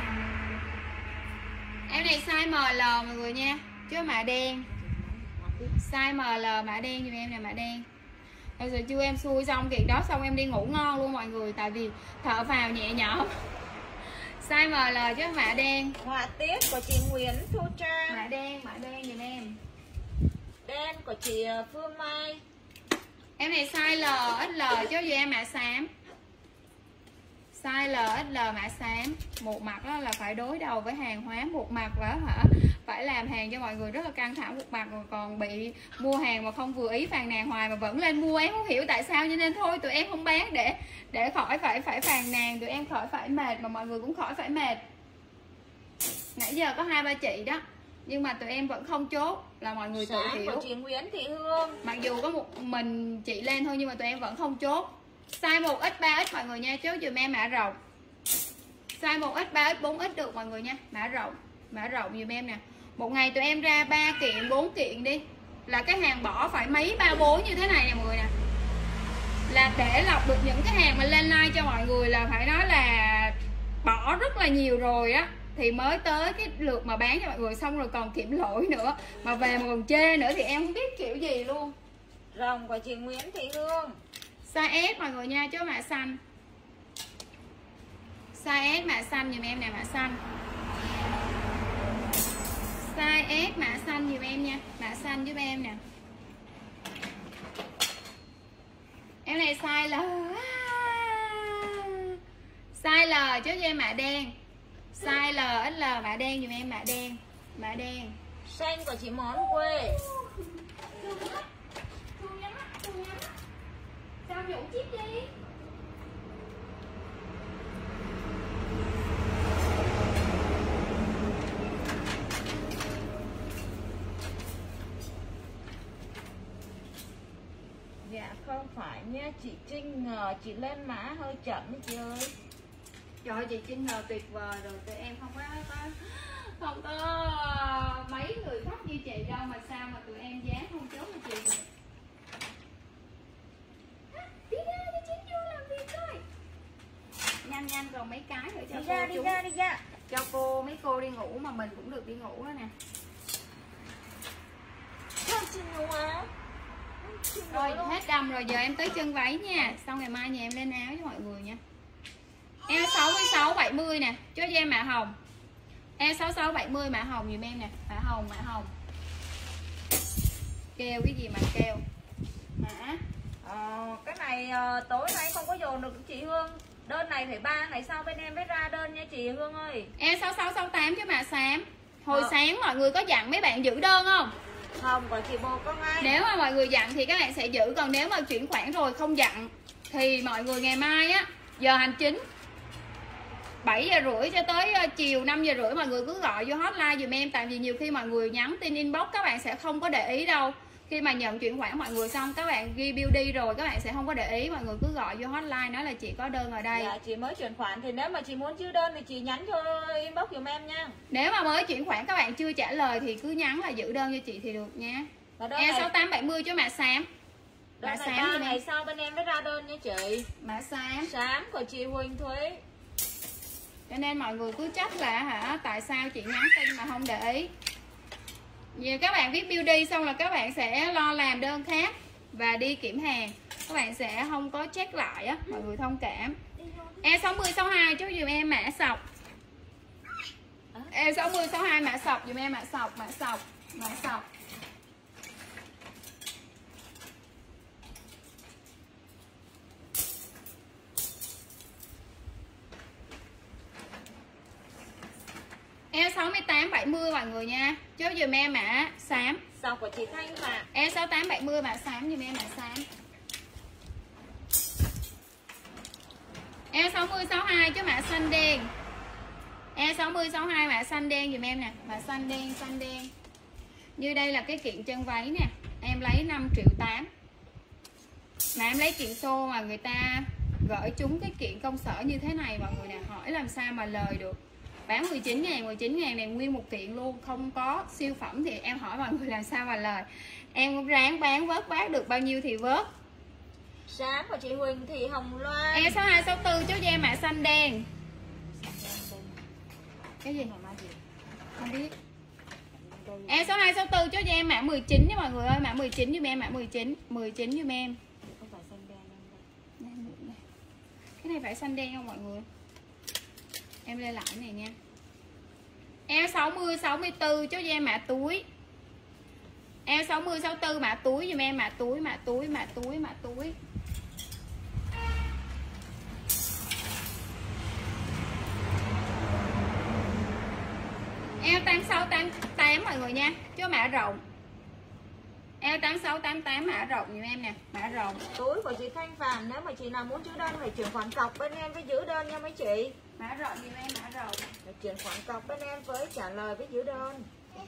Em này size em lờ mọi người nha, chứ mã đen. Size em lờ mã đen giùm em nè, mã đen. Bây giờ chưa em xui xong kiện đó xong em đi ngủ ngon luôn mọi người, tại vì thở vào nhẹ nhõm. Size em lờ chứ mã đen. Họa tiết của chị Nguyễn Thu Trang. Mã đen, mã đen giùm em. Đen của chị Phương Mai. Em này size L, ích L chứ gì em mã xám. Size L, ích L mã xám. Một mặt đó là phải đối đầu với hàng hóa, một mặt đó hả, phải làm hàng cho mọi người rất là căng thẳng, một mặt rồi còn bị mua hàng mà không vừa ý phàn nàn hoài mà vẫn lên mua. Em không hiểu tại sao, cho nên thôi tụi em không bán để để khỏi phải phải phàn nàn, tụi em khỏi phải mệt mà mọi người cũng khỏi phải mệt. Nãy giờ có hai ba chị đó nhưng mà tụi em vẫn không chốt là mọi người tự hiểu. Của chị Nguyễn Thị Hương. Mặc dù có một mình chị lên thôi nhưng mà tụi em vẫn không chốt. Size một x, ba x mọi người nha, chốt dùm em mã rộng. Size một x, ba x, bốn x được mọi người nha, mã rộng. Mã rộng dùm em nè. Một ngày tụi em ra ba kiện, bốn kiện đi là cái hàng bỏ phải mấy ba bốn như thế này nè mọi người nè. Là để lọc được những cái hàng mà lên like cho mọi người là phải nói là bỏ rất là nhiều rồi á, thì mới tới cái lượt mà bán cho mọi người, xong rồi còn kiểm lỗi nữa mà về mà còn chê nữa thì em không biết kiểu gì luôn. Rồng của chị Nguyễn Thị Hương. Size S mọi người nha, chứ mã xanh. Size S mã xanh giùm em nè, mã xanh. Size S mã xanh giùm em nha, mã xanh giúp em nè. Em này size L. Size L chứ cho em mã đen. Size L, ích L mã đen giùm em, mã đen. Mã đen. Xanh của chị Món Quê. Sao nhủ chip đi. Dạ không phải nha chị Trinh, ngờ chị lên mã hơi chậm đấy chị ơi. Trời ơi, chị Trinh ngờ tuyệt vời rồi, tụi em không có, có không có mấy người khách như chị đâu mà sao mà tụi em dám không chốt cho chị được. Đi ra, đi Trinh vô làm việc thôi. Nhanh nhanh còn mấy cái nữa cho Đi cô ra, đi chú. ra, đi ra. Cho cô, mấy cô đi ngủ mà mình cũng được đi ngủ đó nè. Không chị ngủ á. Rồi hết đầm rồi, giờ em tới chân váy nha. Xong ngày mai nhà em lên áo cho mọi người nha. Eo sáu mươi sáu bảy mươi nè, cho em mã hồng. Eo sáu mươi sáu bảy mươi mã hồng giùm em nè, mã hồng mã hồng. Kêu cái gì mà kêu. Hả? Ờ, cái này uh, tối nay không có dồn được chị Hương. Đơn này phải ba ngày sau bên em mới ra đơn nha chị Hương ơi. Eo sáu sáu sáu tám chứ mã xám. Hồi Ờ. sáng mọi người có dặn mấy bạn giữ đơn không? Không, của chị Bồ Công Anh. Nếu mà mọi người dặn thì các bạn sẽ giữ. Còn nếu mà chuyển khoản rồi không dặn thì mọi người ngày mai á, giờ hành chính bảy giờ rưỡi cho tới chiều năm giờ rưỡi mọi người cứ gọi vô hotline dùm em. Tại vì nhiều khi mọi người nhắn tin inbox các bạn sẽ không có để ý đâu. Khi mà nhận chuyển khoản mọi người xong các bạn ghi bill đi rồi các bạn sẽ không có để ý. Mọi người cứ gọi vô hotline nói là chị có đơn ở đây. Dạ, chị mới chuyển khoản thì nếu mà chị muốn giữ đơn thì chị nhắn cho inbox dùm em nha. Nếu mà mới chuyển khoản các bạn chưa trả lời thì cứ nhắn là giữ đơn cho chị thì được nha. E sáu tám bảy mươi cho mã xám. Mã xám ba ngày sau bên em mới ra đơn nha chị. Mã xám. Xám của chị Huỳnh Thúy. Cho nên mọi người cứ trách là hả tại sao chị nhắn tin mà không để ý. Vì các bạn viết bill đi xong là các bạn sẽ lo làm đơn khác và đi kiểm hàng. Các bạn sẽ không có check lại á, mọi người thông cảm. E sáu mươi sáu hai cho dùm em mã sọc. E sáu mươi sáu hai mã sọc dùm em mã sọc, mã sọc, mã sọc. E sáu tám bảy mươi mọi người nha. Chốt dùm em mã xám. Sọc của chị Thanh Phạm. E sáu tám bảy mươi mã xám dùm em mã xám. E sáu mươi sáu hai cho mã xanh đen. E sáu mươi sáu hai mã xanh đen dùm em nè. Mã xanh đen, xanh đen. Như đây là cái kiện chân váy nè. Em lấy năm triệu tám. Mà em lấy kiện xô mà người ta gửi chúng cái kiện công sở như thế này mọi người nè. Hỏi làm sao mà lời được. Bán mười chín ngàn, mười chín ngàn này nguyên một kiện luôn. Không có siêu phẩm thì em hỏi mọi người làm sao mà lời. Em cũng ráng bán vớt bát được bao nhiêu thì vớt. Xám của chị Huỳnh Thị Hồng Loan. E sáu hai sáu tư chốt da mạ xanh đen. Cái gì? Không biết. E sáu hai sáu tư chốt da em mã mười chín nha mọi người ơi. Mã mười chín giùm em, mã mười chín. mười chín giùm em. Cái này phải xanh đen không mọi người? Em lên lại này nha. E sáu mươi sáu mươi tư chốt da em mã túi. E sáu mươi sáu tư mã túi giùm em, mã túi, mã túi, mã túi, mã túi. E tám sáu tám tám mọi người nha, chứ mã rộng. E tám sáu tám tám mã rộng giùm em nè, mã rộng. Túi của chị Thanh Phạm, nếu mà chị nào muốn giữ đơn phải chuyển khoản cọc bên em với giữ đơn nha mấy chị. Mã rộng giùm em, mã rộng. Để chuyển khoản cọc bên em với trả lời với giữ đơn.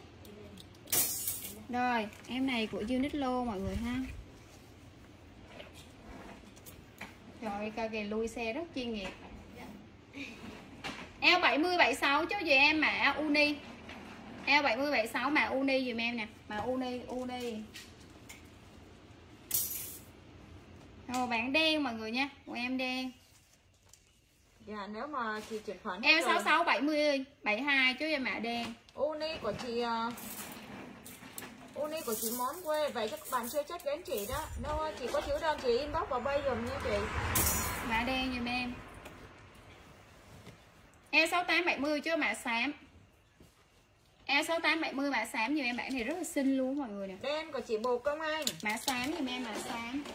Rồi, em này của Uniqlo mọi người ha. Trời ơi, kìa lui xe rất chuyên nghiệp. E bảy mươi bảy sáu cho về em mã uni. E bảy mươi bảy sáu mã uni dùm em nè, mã uni, uni. Rồi bản đen mọi người nha, của em đen. Dạ nếu mà chị chuyển khoản E sáu sáu bảy mươi bảy hai cho em mã đen. Uni của chị uh, Uni của chị món quê, vậy cho các bạn chưa check đến chị đó. Nếu chị có giữ đơn chị inbox vào bay dùm nha chị. Mã đen dùm em. E sáu tám bảy mươi chứ mã xám. E sáu tám bảy mươi mã xám dùm em, bản này rất là xinh luôn mọi người nè. Đen của chị Bồ Công Anh. Mã xám dùm em, mã xám.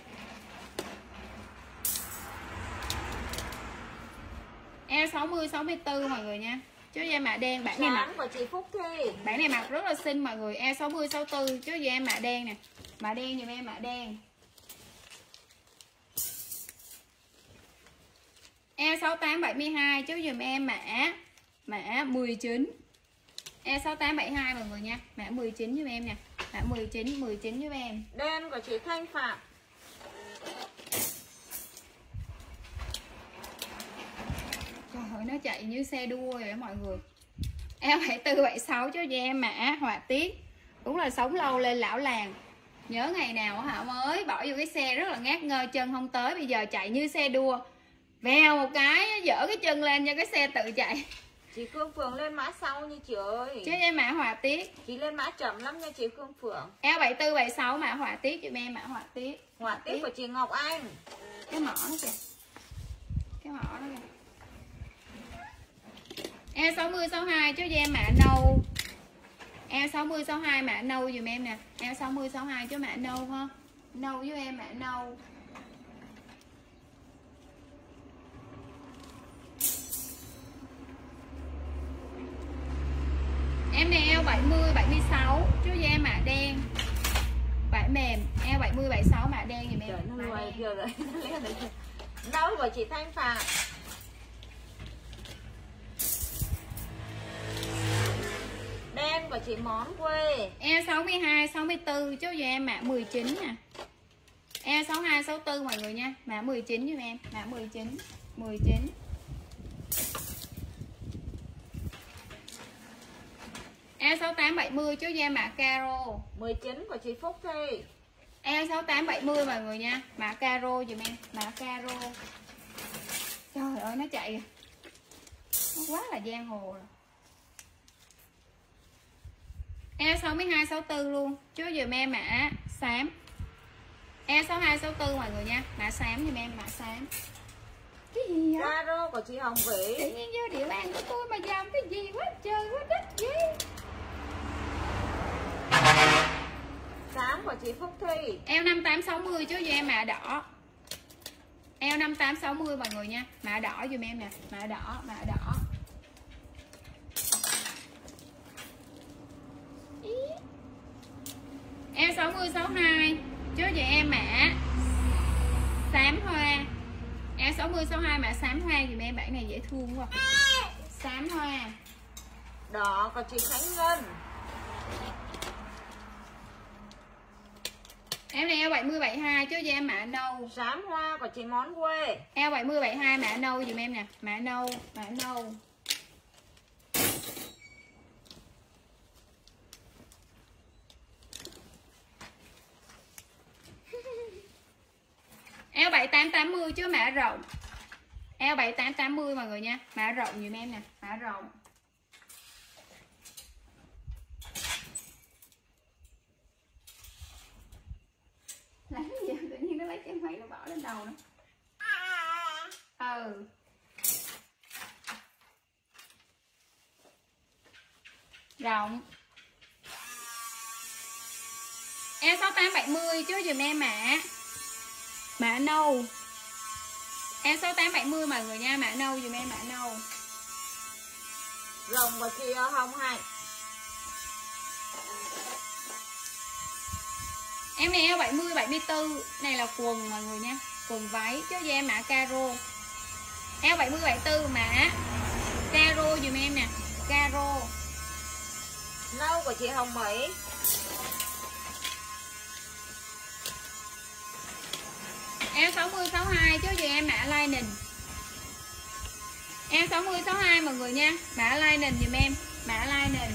E sáu mươi sáu mươi tư mọi người nha. Chứ da mạ đen, bản này mặc của chị Phúc Thi. Bản này mặc rất là xinh mọi người. E sáu mươi sáu mươi tư chứ da em mạ đen nè. Mạ đen dùm em, mạ đen. E sáu tám bảy mươi hai chứ dùm em mã mã mười chín. E sáu tám bảy hai mọi người nha. Mã mười chín giúp em nè. Mã mười chín, mười chín giúp em. Đen của chị Thanh Phạm. Trời ơi, nó chạy như xe đua vậy đó mọi người. E bảy tư bảy sáu cho em mã họa tiết. Đúng là sống lâu lên lão làng. Nhớ ngày nào hả mới bỏ vô cái xe rất là ngát ngơ, chân không tới, bây giờ chạy như xe đua. Vèo một cái dỡ cái chân lên cho cái xe tự chạy. Chị Phương Phượng lên mã sau nha chị ơi. Chứ em mã họa tiết. Chị lên mã chậm lắm nha chị Phương Phượng. E bảy tư bảy sáu mã họa tiết cho em, mã họa tiết. Họa tiết của chị Ngọc Anh. Cái mỏ nó kìa. Cái mỏ nó kìa. E sáu mươi sáu mươi hai cho em mã nâu. E sáu mươi sáu mươi hai mã nâu dùm em nè. E sáu mươi sáu mươi hai cho mã nâu ha. Nâu với em mã nâu. Em này bảy mươi bảy mươi sáu chứ da mạ đen. Vải mềm, eo bảy mươi bảy mươi sáu mạ đen giùm em. Trời, nó rồi giờ rồi. Đâu của chị Thanh Phạm. Đen của chị Món Quê. Eo sáu mươi hai sáu mươi tư chứ giờ em mạ mười chín nè. Eo sáu mươi hai sáu mươi tư mọi người nha, mã mười chín giùm em, mã mười chín, mười chín. Eo sáu tám bảy mươi chứ da mã caro. mười chín của chị Phúc Thi. Eo sáu tám bảy mươi mọi người nha, mã caro giùm em, mã caro. Trời ơi nó chạy kìa. Nó quá là giang hồ rồi. Eo sáu mươi hai sáu mươi tư luôn, chứ giùm em mã xám. Eo sáu mươi hai sáu mươi tư mọi người nha, mã xám giùm em, mã xám. Cái gì vậy? Caro của chị Hồng Vĩ. Tự nhiên vô địa bàn của tôi mà dòng cái gì quá trời quá đất vậy? Xám của chị Phúc Thi. Eo năm tám sáu mươi chứ giùm em mã đỏ. Eo năm tám sáu mươi mọi người nha, mã đỏ giùm em nè, mã đỏ, mã đỏ. Ý. Eo sáu mươi sáu mươi hai chứ giùm em mã xám hoa. Eo sáu mươi sáu mươi hai mã xám hoa giùm em, bản này dễ thương quá. Xám hoa. Đỏ của chị Khánh Ngân. Em này eo bảy mươi bảy mươi hai chứ giùm em mã nâu. Xám hoa của chị Món Quê. Eo bảy mươi bảy mươi hai mã nâu giùm em nè, mã nâu, mã nâu. Eo bảy tám tám mươi chứ mã rộng. Eo bảy tám tám mươi mọi người nha, mã rộng dùm em nè, mã rộng. Lấy gì tự nhiên nó lấy cái máy nó bỏ lên đầu nó. Ừ. Rộng. Eo sáu tám bảy mươi chứ dùm em mã mã nâu. Eo sáu tám bảy mươi mọi người nha, mã nâu dùm em, mã nâu. Rồng của chị Hồng Hạnh. Em này eo bảy mươi bảy mươi tư, này là quần mọi người nha, quần váy chứ da em mã caro. Eo bảy mươi bảy mươi tư mã caro dùm em nè, caro. Nâu của chị Hồng Mỹ. Eo sáu mươi sáu mươi hai chứ giờ em mã lining. Eo sáu mươi sáu mươi hai mọi người nha, mã lining dùm em, mã lining.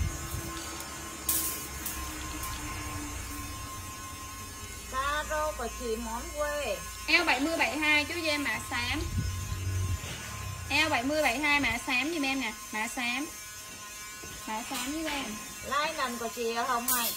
Caro của chị Món Quê. Eo bảy mươi bảy mươi hai chứ giờ em mã xám. Eo bảy mươi bảy mươi hai mã xám dùm em nè, mã xám. Mã xám với em. Lining của chị Hồng Hạnh.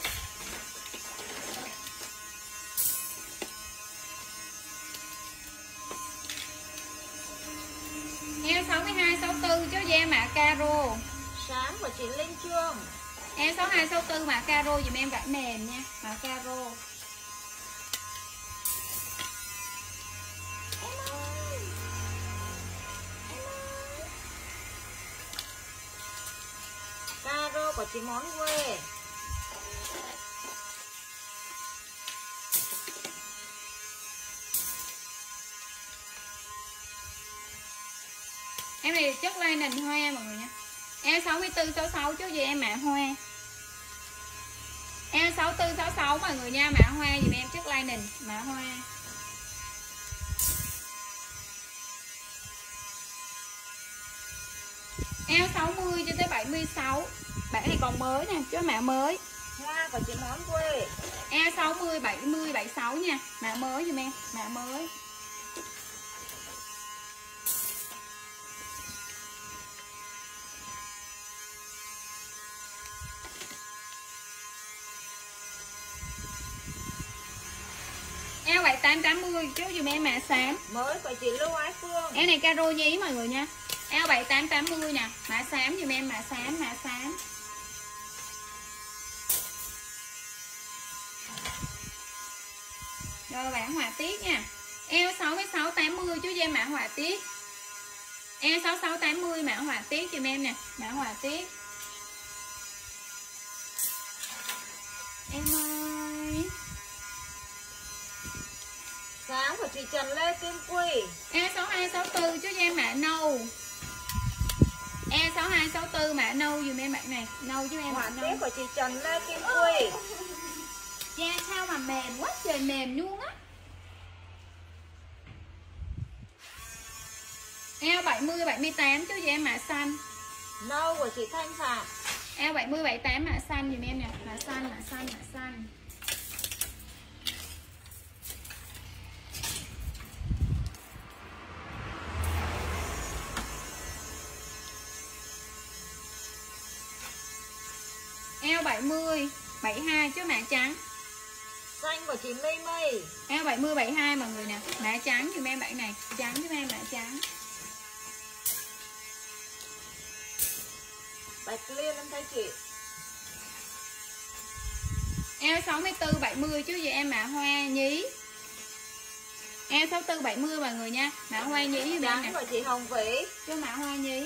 Eo sáu mươi hai sáu mươi tư chứ da mã caro. Xám của chị Linh Trương. Eo sáu mươi hai sáu mươi tư mã caro dùm em, vải mềm nha, mã caro. Caro của chị Món Quê. Em này chất lining hoa mọi người nha. Eo sáu mươi tư sáu mươi sáu chứ gì em mã hoa. Eo sáu mươi tư sáu mươi sáu mọi người nha, mã hoa dùm em, chất lining, mã hoa. Eo sáu mươi cho tới bảy mươi sáu. Bản này còn mới nè, chứ mã mới. Hoa của chị Món Quê. Eo sáu mươi bảy mươi bảy mươi sáu nha, mã mới dùm em, mã mới. Eo bảy tám tám mươi chứ dùm em mã xám. Mới của chị Lưu Ái Phương. Eo này caro nhí mọi người nha. Eo bảy tám tám mươi nè, mã xám dùm em, mã xám, mã xám. Rồi bản họa tiết nha. Eo sáu mươi sáu tám mươi chứ em mã họa tiết. Eo sáu mươi sáu tám mươi mã họa tiết dùm em nè, mã họa tiết. Em ơi. Sáng của chị Trần Lê Kim Quy. E sáu hai sáu tư chứ cho em mã nâu. E sáu hai sáu tư mã nâu dùm em bạn này. Nâu chứ em mã Họa nâu. tiết của chị Trần Lê Kim Quy. Da sao mà mềm quá trời mềm luôn á. Eo bảy mươi bảy mươi tám chứ cho em mã xanh. Nâu của chị Thanh Phạm. Eo bảy mươi bảy mươi tám mã xanh dùm em nè. Mã xanh, mã xanh, mã xanh. Eo bảy mươi bảy mươi hai chứ mã trắng. Xanh của chị My My. Eo bảy mươi bảy mươi hai mọi người nè. Mã trắng dùm em bạn này. Trắng giúp em mã trắng. Bạch Liên em thấy chị. Eo sáu mươi tư bảy mươi chứ vậy em mã hoa nhí. Eo sáu mươi tư bảy mươi mọi người nha. Mã hoa nhí giúp em Trắng nè. của chị Hồng Vĩ. Chứ mã hoa nhí.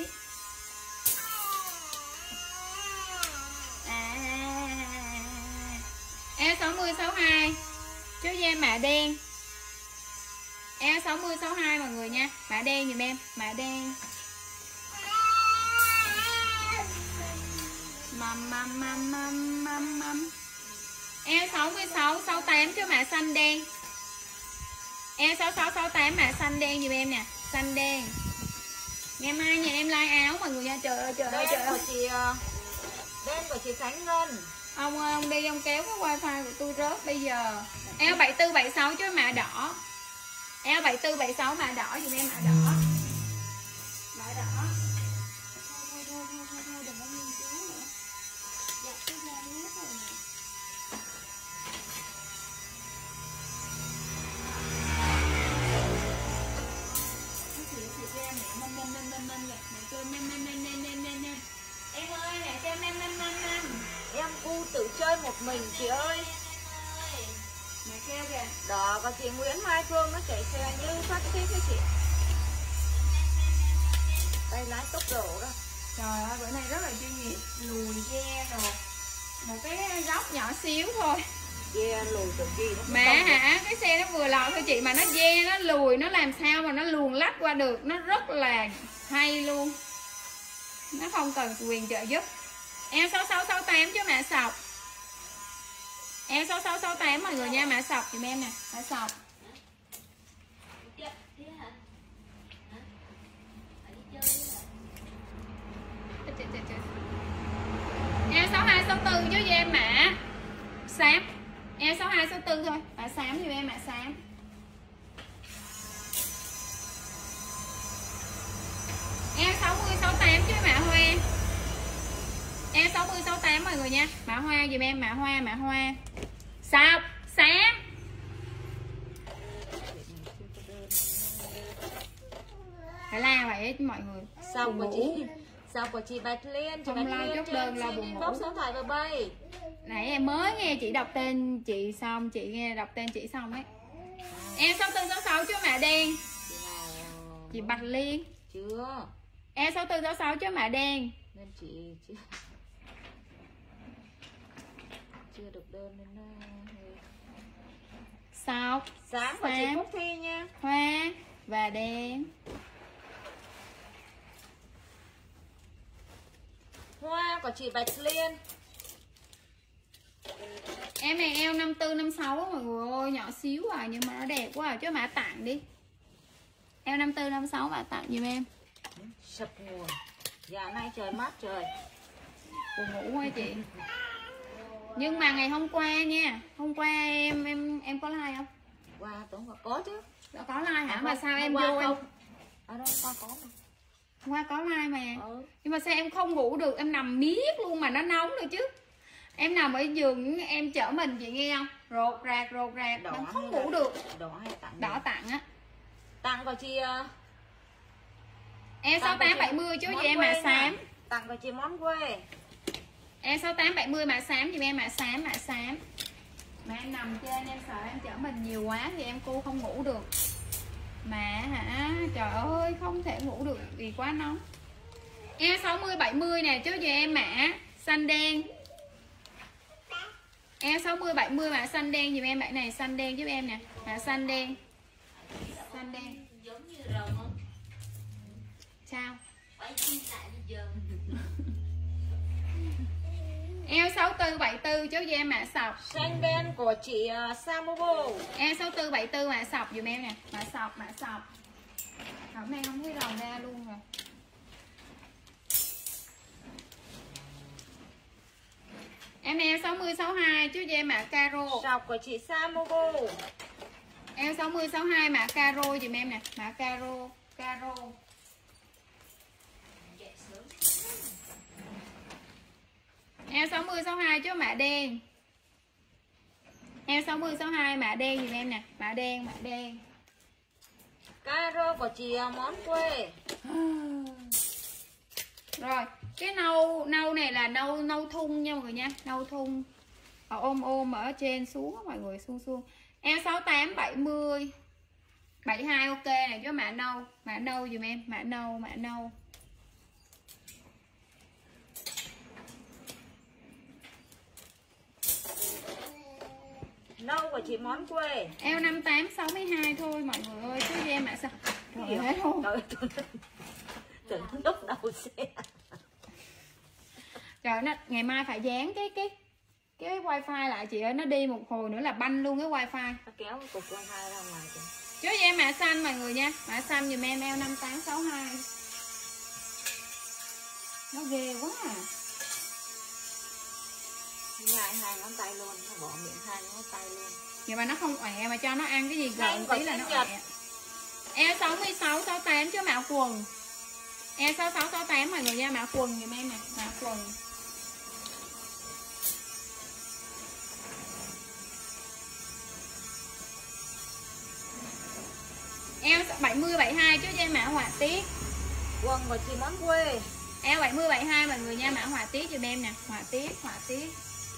À. Eo sáu mươi sáu mươi hai chứ với em mã đen. Eo sáu mươi sáu mươi hai mọi người nha. Mã đen dùm em. Mã đen. Mầm mầm mầm mầm mầm mầm. Eo sáu mươi sáu sáu mươi tám chứ mã xanh đen. Eo sáu mươi sáu sáu mươi tám mã xanh đen dùm em nè. Xanh đen. Ngày mai nhà em like áo mọi người nha. Trời ơi trời ơi trời Đen ơi. của chị Đen của chị Khánh Ngân. Ông ơi ông đi ông kéo cái wifi của tôi rớt bây giờ. Eo bảy tư bảy mươi sáu chứ mã đỏ. Eo bảy tư bảy mươi sáu mã đỏ dùm em mã đỏ. Mã đỏ. Thôi thôi thôi thôi thôi, thôi đừng có nghiên cứu nữa. Dập cái da hết rồi nè. Cái chị chị ra mẹ năm năm năm năm năm nè, mẹ kêu năm năm năm năm năm năm năm. Em ơi mẹ kêu năm năm năm năm. Em cu tự chơi một mình chị ơi. Mẹ kêu kìa. Đó có chị Nguyễn Mai Phương nó chạy xe như phát xít đấy chị. Tay lái tốc độ đó. Trời ơi bữa nay rất là chuyên nghiệp. Lùi ghe rồi. Một cái góc nhỏ xíu thôi. Ghe lùi từ gì nó Mà hả cái xe nó vừa lọt thôi chị. Mà nó ghe nó lùi. Nó làm sao mà nó luồn lách qua được. Nó rất là hay luôn. Nó không cần quyền trợ giúp. Eo sáu sáu sáu tám chứ mã sọc. Eo sáu sáu sáu tám mọi người nha. Mã sọc dùm em nè. Mã sọc. Eo sáu hai sáu tư chứ với em mã xám. Eo sáu hai sáu tư thôi. Mã xám dùm em mã xám. Eo sáu mươi sáu tám chứ mã hoa. Eo sáu mươi sáu tám mọi người nha. Mã hoa dùm em mã hoa mã hoa. Sọc xám. Phải la vậy chứ mọi người. Sau của chị Sau của chị Bạch Liên. Chị Không Bạch lo Liên chốt cho đơn, em lo xin buồn inbox ngủ. số thoại và bay. Nãy em mới nghe chị đọc tên chị xong. Chị nghe đọc tên chị xong ấy. Em sáu tư sáu sáu chứ mã đen. Chị nào Chị Bạch Liên. chưa Em sáu tư sáu sáu chứ mã đen. nên chị chưa chưa được đơn nên nó hơi... Sọc Sáng của chị xám, Phúc Thi nha. hoa và đen. Hoa của chị Bạch Liên. Em này eo năm tư năm sáu mọi người ơi. Nhỏ xíu à nhưng mà nó đẹp quá à. Chứ mã tặng đi. Eo năm tư năm sáu mã tặng giùm em. Sập nguồn. Dạ nay trời mát trời. Buồn ngủ quá chị. Nhưng mà ngày hôm qua nha. Hôm qua em em em có like không? Qua tối qua có chứ. Đã có like hả? À, Mà không, sao hôm em qua vô em không. Ở đó qua có mà. hôm qua có like mà. Ừ. Nhưng mà sao em không ngủ được. Em nằm miết luôn mà nó nóng nữa chứ. Em nằm ở giường em chở mình chị nghe không? Rột rạc rột rạc. Đỏ Em không hay ngủ là- được. Đỏ hay tặng Đỏ gì? tặng á. Tặng của chị uh, Em sáu tám bảy mươi chứ món chị em quê mã nha. xám. Tặng của chị món quê. Em sáu tám bảy mươi mã xám chị em mã xám mã xám. Mà em nằm trên em sợ em chở mình nhiều quá thì em cô không ngủ được. Mà hả trời ơi không thể ngủ được vì quá nóng. Em sáu mươi bảy mươi nè chứ chị em mã xanh đen. Eo sáu mươi bảy mươi mã xanh đen dùm em, bạn này xanh đen giúp em nè, mã xanh đen. Xanh đen. Giống như rồng không? Sao? Bảy chi tại bây giờ. Eo sáu tư bảy tư chốt cho em mã sọc. Xanh đen của chị uh, Samobo. Eo sáu tư bảy tư mã sọc dùm em nè, mã sọc, mã sọc. Hôm nay không thấy rồng ra luôn rồi. Em eo sáu mươi sáu hai chốt cho em mã caro. Sọc của chị Samobo. Eo sáu mươi sáu hai mã caro dùm em nè, mã caro, caro. Eo sáu mươi sáu hai chứ mã đen. Eo sáu mươi sáu hai mã đen dùm em nè, mã đen, mã đen. Caro của chị uh, món quê. Rồi, cái nâu nâu này là nâu nâu thun nha mọi người nha, nâu thun. Ở ôm ôm ở trên xuống mọi người, xuống xuống. Eo sáu tám bảy mươi. bảy hai ok này cho mã nâu, mã nâu dùm em, mã nâu, mã nâu. Nâu của chị món quê. Eo năm tám sáu hai thôi mọi người ơi, chứ em mã sao. Trời ơi thôi. Tưởng lúc đầu xe. Trời, nó ngày mai phải dán cái cái cái wifi lại chị ơi, nó đi một hồi nữa là banh luôn cái wifi. Nó kéo cái cục wifi ra ngoài kìa. Chứ em mã xanh mọi người nha, mã xanh dùm em eo năm tám sáu hai. Nó ghê quá à. Nhai hai ngón tay luôn, nó bỏ miệng hai ngón tay luôn. Nhưng mà nó không ẻ mà cho nó ăn cái gì Nhanh gọn tí là nó ẻ. Eo sáu mươi sáu sáu tám cho mã quần. Eo sáu sáu sáu tám mọi người nha, mã quần dùm em nè, mã quần. Eo bảy mươi bảy hai chứ cho em mã họa tiết. Quần của chị món quê. Eo bảy mươi bảy hai mọi người nha, mã họa tiết giùm em nè, họa tiết, họa tiết.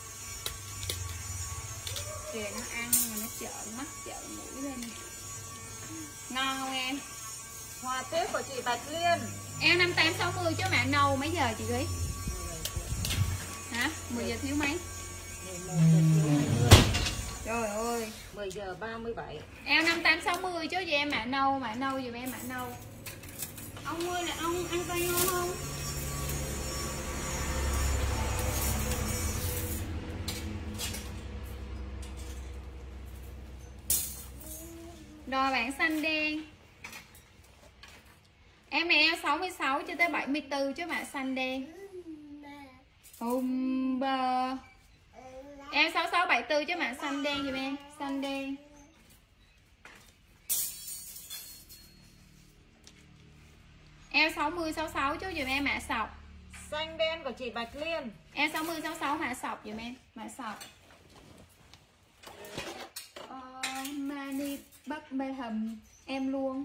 Kìa nó ăn mà nó trợn mắt trợn mũi lên. Ngon không em? Họa tiết của chị Bạch Liên. Eo năm tám sáu mươi chứ mã nâu mấy giờ chị Ghi? Hả? mười giờ thiếu mấy? mười một giờ thiếu hai mươi. Trời ơi. mười giờ ba mươi bảy. Eo năm tám sáu mươi chứ cho em mã nâu, mã nâu giùm em mã nâu. Ông ơi là ông ăn tay ngon không? Rồi bạn xanh đen. Em này eo sáu mươi sáu cho tới bảy mươi tư chứ bạn xanh đen. Um, bờ. Em sáu sáu bảy tư chứ bạn xanh đen giùm em, xanh đen. Eo sáu mươi sáu sáu chứ giùm em mã sọc. Xanh đen của chị Bạch Liên. Eo sáu mươi sáu sáu mã sọc giùm em, mã sọc. Ờ, mani bắt mê hầm em luôn.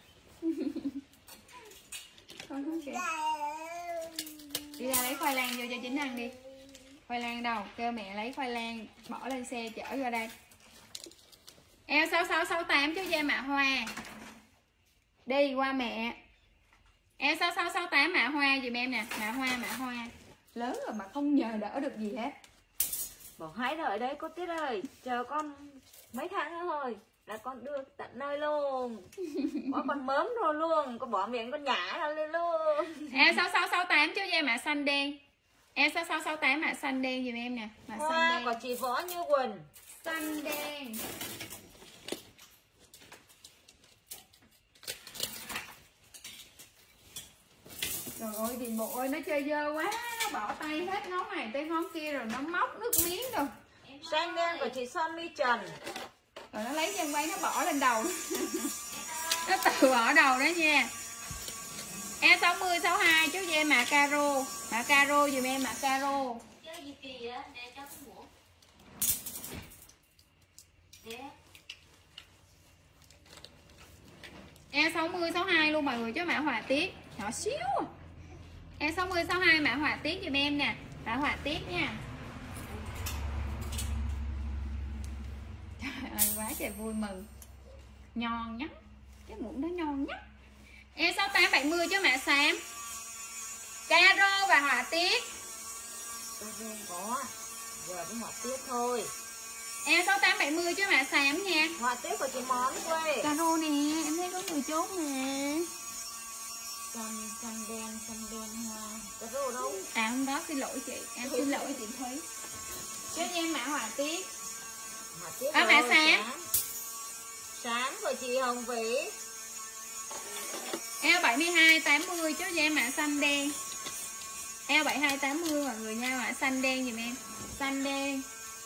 Con không kìa. Đi ra lấy khoai lang vô cho Chính ăn đi. Khoai lang đâu, kêu mẹ lấy khoai lang bỏ lên xe chở ra đây. Eo sáu sáu sáu tám chứ da mạ hoa. Đi qua mẹ. Eo sáu sáu sáu tám mạ hoa dùm em nè, mạ hoa mạ hoa. Lớn rồi mà không nhờ đỡ được gì hết. Bảo hãy đợi đấy cô Tiết ơi, chờ con mấy tháng nữa thôi là con đưa tận nơi luôn. Có con mớm rồi luôn, con bỏ miệng con nhả ra lên luôn. Eo sáu sáu sáu tám chứ da mạ xanh đen. Eo sáu sáu sáu tám mạ xanh đen dùm em nè, mạ xanh Hoa đen. của chị Võ Như Quỳnh. Xanh đen. Trời ơi thì bộ ơi nó chơi dơ quá, nó bỏ tay hết ngón này tới ngón kia rồi nó móc nước miếng rồi. Xanh đen của chị Sonny Trần. Rồi nó lấy chân váy nó bỏ lên đầu. Nó tự bỏ đầu đó nha. E sáu mươi sáu hai chú cho em mạ caro. Mạ caro dùm em mạ caro. Chơi gì kỳ á, để cho cái mũ. Để. E sáu mươi sáu hai luôn mọi người chứ mã họa tiết. Nhỏ xíu. E sáu mươi sáu hai mã họa tiết dùm em nè. Mã họa tiết nha. Trời ơi quá trời vui mừng. Nhon nhá. Cái muỗng nó nhon nhá. E sáu tám bảy mươi chứ mã xám. Caro và họa tiết. Có. Giờ đến họa tiết thôi. Eo sáu tám bảy mươi chứ mã xám nha. Họa tiết của chị Món quê. Caro nè, em thấy có người chốt nè. Xanh, xanh đen, xanh đen hoa. Caro đâu? À hôm đó xin lỗi chị, em xin lỗi chị Thúy. Chứ em mã họa tiết. Họa tiết À, mã xám. Xám của chị Hồng Vĩ. Eo bảy mươi hai tám mươi chứ em mã xanh đen. Eo bảy mươi hai tám mươi mọi người nha, mã xanh đen giùm em. Xanh đen.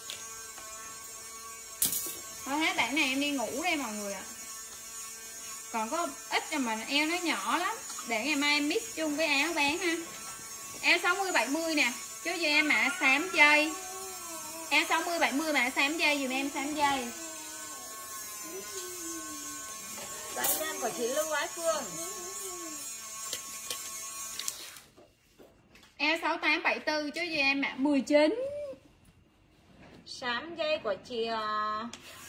Thôi hết bản này em đi ngủ đây mọi người ạ. À. Còn có ít mà eo nó nhỏ lắm. Để ngày mai em mix chung với áo bán ha. Eo sáu mươi bảy mươi nè. Chứ cho em mã xám dây. Eo sáu mươi bảy mươi mã xám dây dùm em, xám dây. Xám đen của chị Lưu Ái Phương. Eo sáu tám bảy tư chứ cho em mã mười chín. Xám dây của chị uh...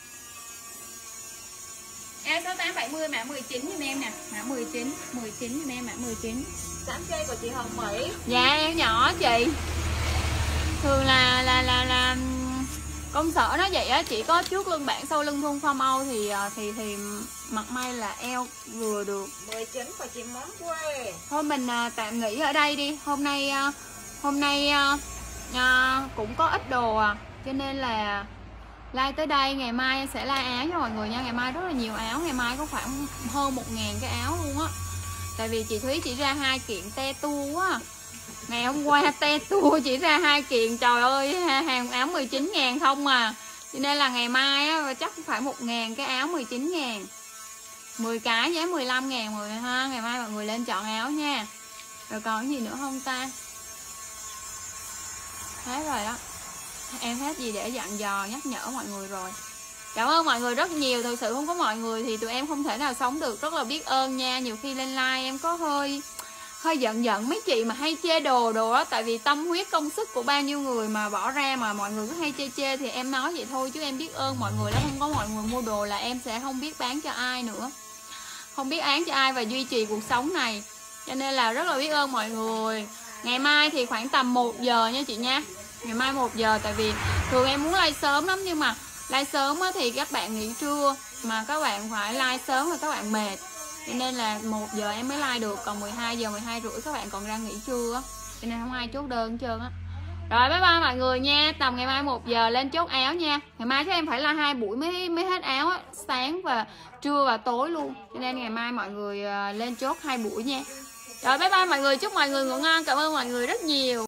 Eo sáu tám bảy mươi mã mười chín giùm em nè, mã mười chín, mười chín giùm em mã mười chín. Xám dây của chị Hồng Mỹ. Dạ em nhỏ chị. Thường là là là là công sở nó vậy á, chỉ có trước lưng bản sau lưng thun form Âu thì thì thì mặc may là eo vừa được. mười chín của chị Món quê. Thôi mình tạm nghỉ ở đây đi. Hôm nay hôm nay à, cũng có ít đồ à, cho nên là like tới đây. Ngày mai em sẽ like áo cho mọi người nha. Ngày mai rất là nhiều áo, ngày mai có khoảng hơn một ngàn cái áo luôn á. Tại vì chị Thúy chỉ ra hai kiện te tua á. Ngày hôm qua te tua chỉ ra hai kiện, trời ơi, hàng áo mười chín ngàn không à. Cho nên là ngày mai á, chắc phải một ngàn cái áo mười chín ngàn, mười cái giá mười lăm ngàn mọi người ha. Ngày mai mọi người lên chọn áo nha. Rồi còn cái gì nữa không ta? Hết rồi đó. Em hết gì để dặn dò nhắc nhở mọi người rồi. Cảm ơn mọi người rất nhiều. Thực sự không có mọi người thì tụi em không thể nào sống được. Rất là biết ơn nha. Nhiều khi lên like em có hơi hơi giận giận mấy chị mà hay chê đồ đồ đó. Tại vì tâm huyết công sức của bao nhiêu người mà bỏ ra mà mọi người cứ hay chê chê thì em nói vậy thôi. Chứ em biết ơn mọi người đó. Không có mọi người mua đồ là em sẽ không biết bán cho ai nữa, không biết bán cho ai và duy trì cuộc sống này. Cho nên là rất là biết ơn mọi người. Ngày mai thì khoảng tầm một giờ nha chị nha. Ngày mai một giờ, tại vì thường em muốn like sớm lắm, nhưng mà like sớm thì các bạn nghỉ trưa, mà các bạn phải like sớm là các bạn mệt, cho nên là một giờ em mới like được. Còn mười hai giờ, mười hai rưỡi các bạn còn đang nghỉ trưa, cho nên không ai chốt đơn hết trơn á. Rồi bye bye mọi người nha. Tầm ngày mai một giờ lên chốt áo nha. Ngày mai chắc em phải like hai buổi mới mới hết áo á, sáng và trưa và tối luôn, cho nên ngày mai mọi người lên chốt hai buổi nha. Rồi bye bye mọi người, chúc mọi người ngủ ngon. Cảm ơn mọi người rất nhiều.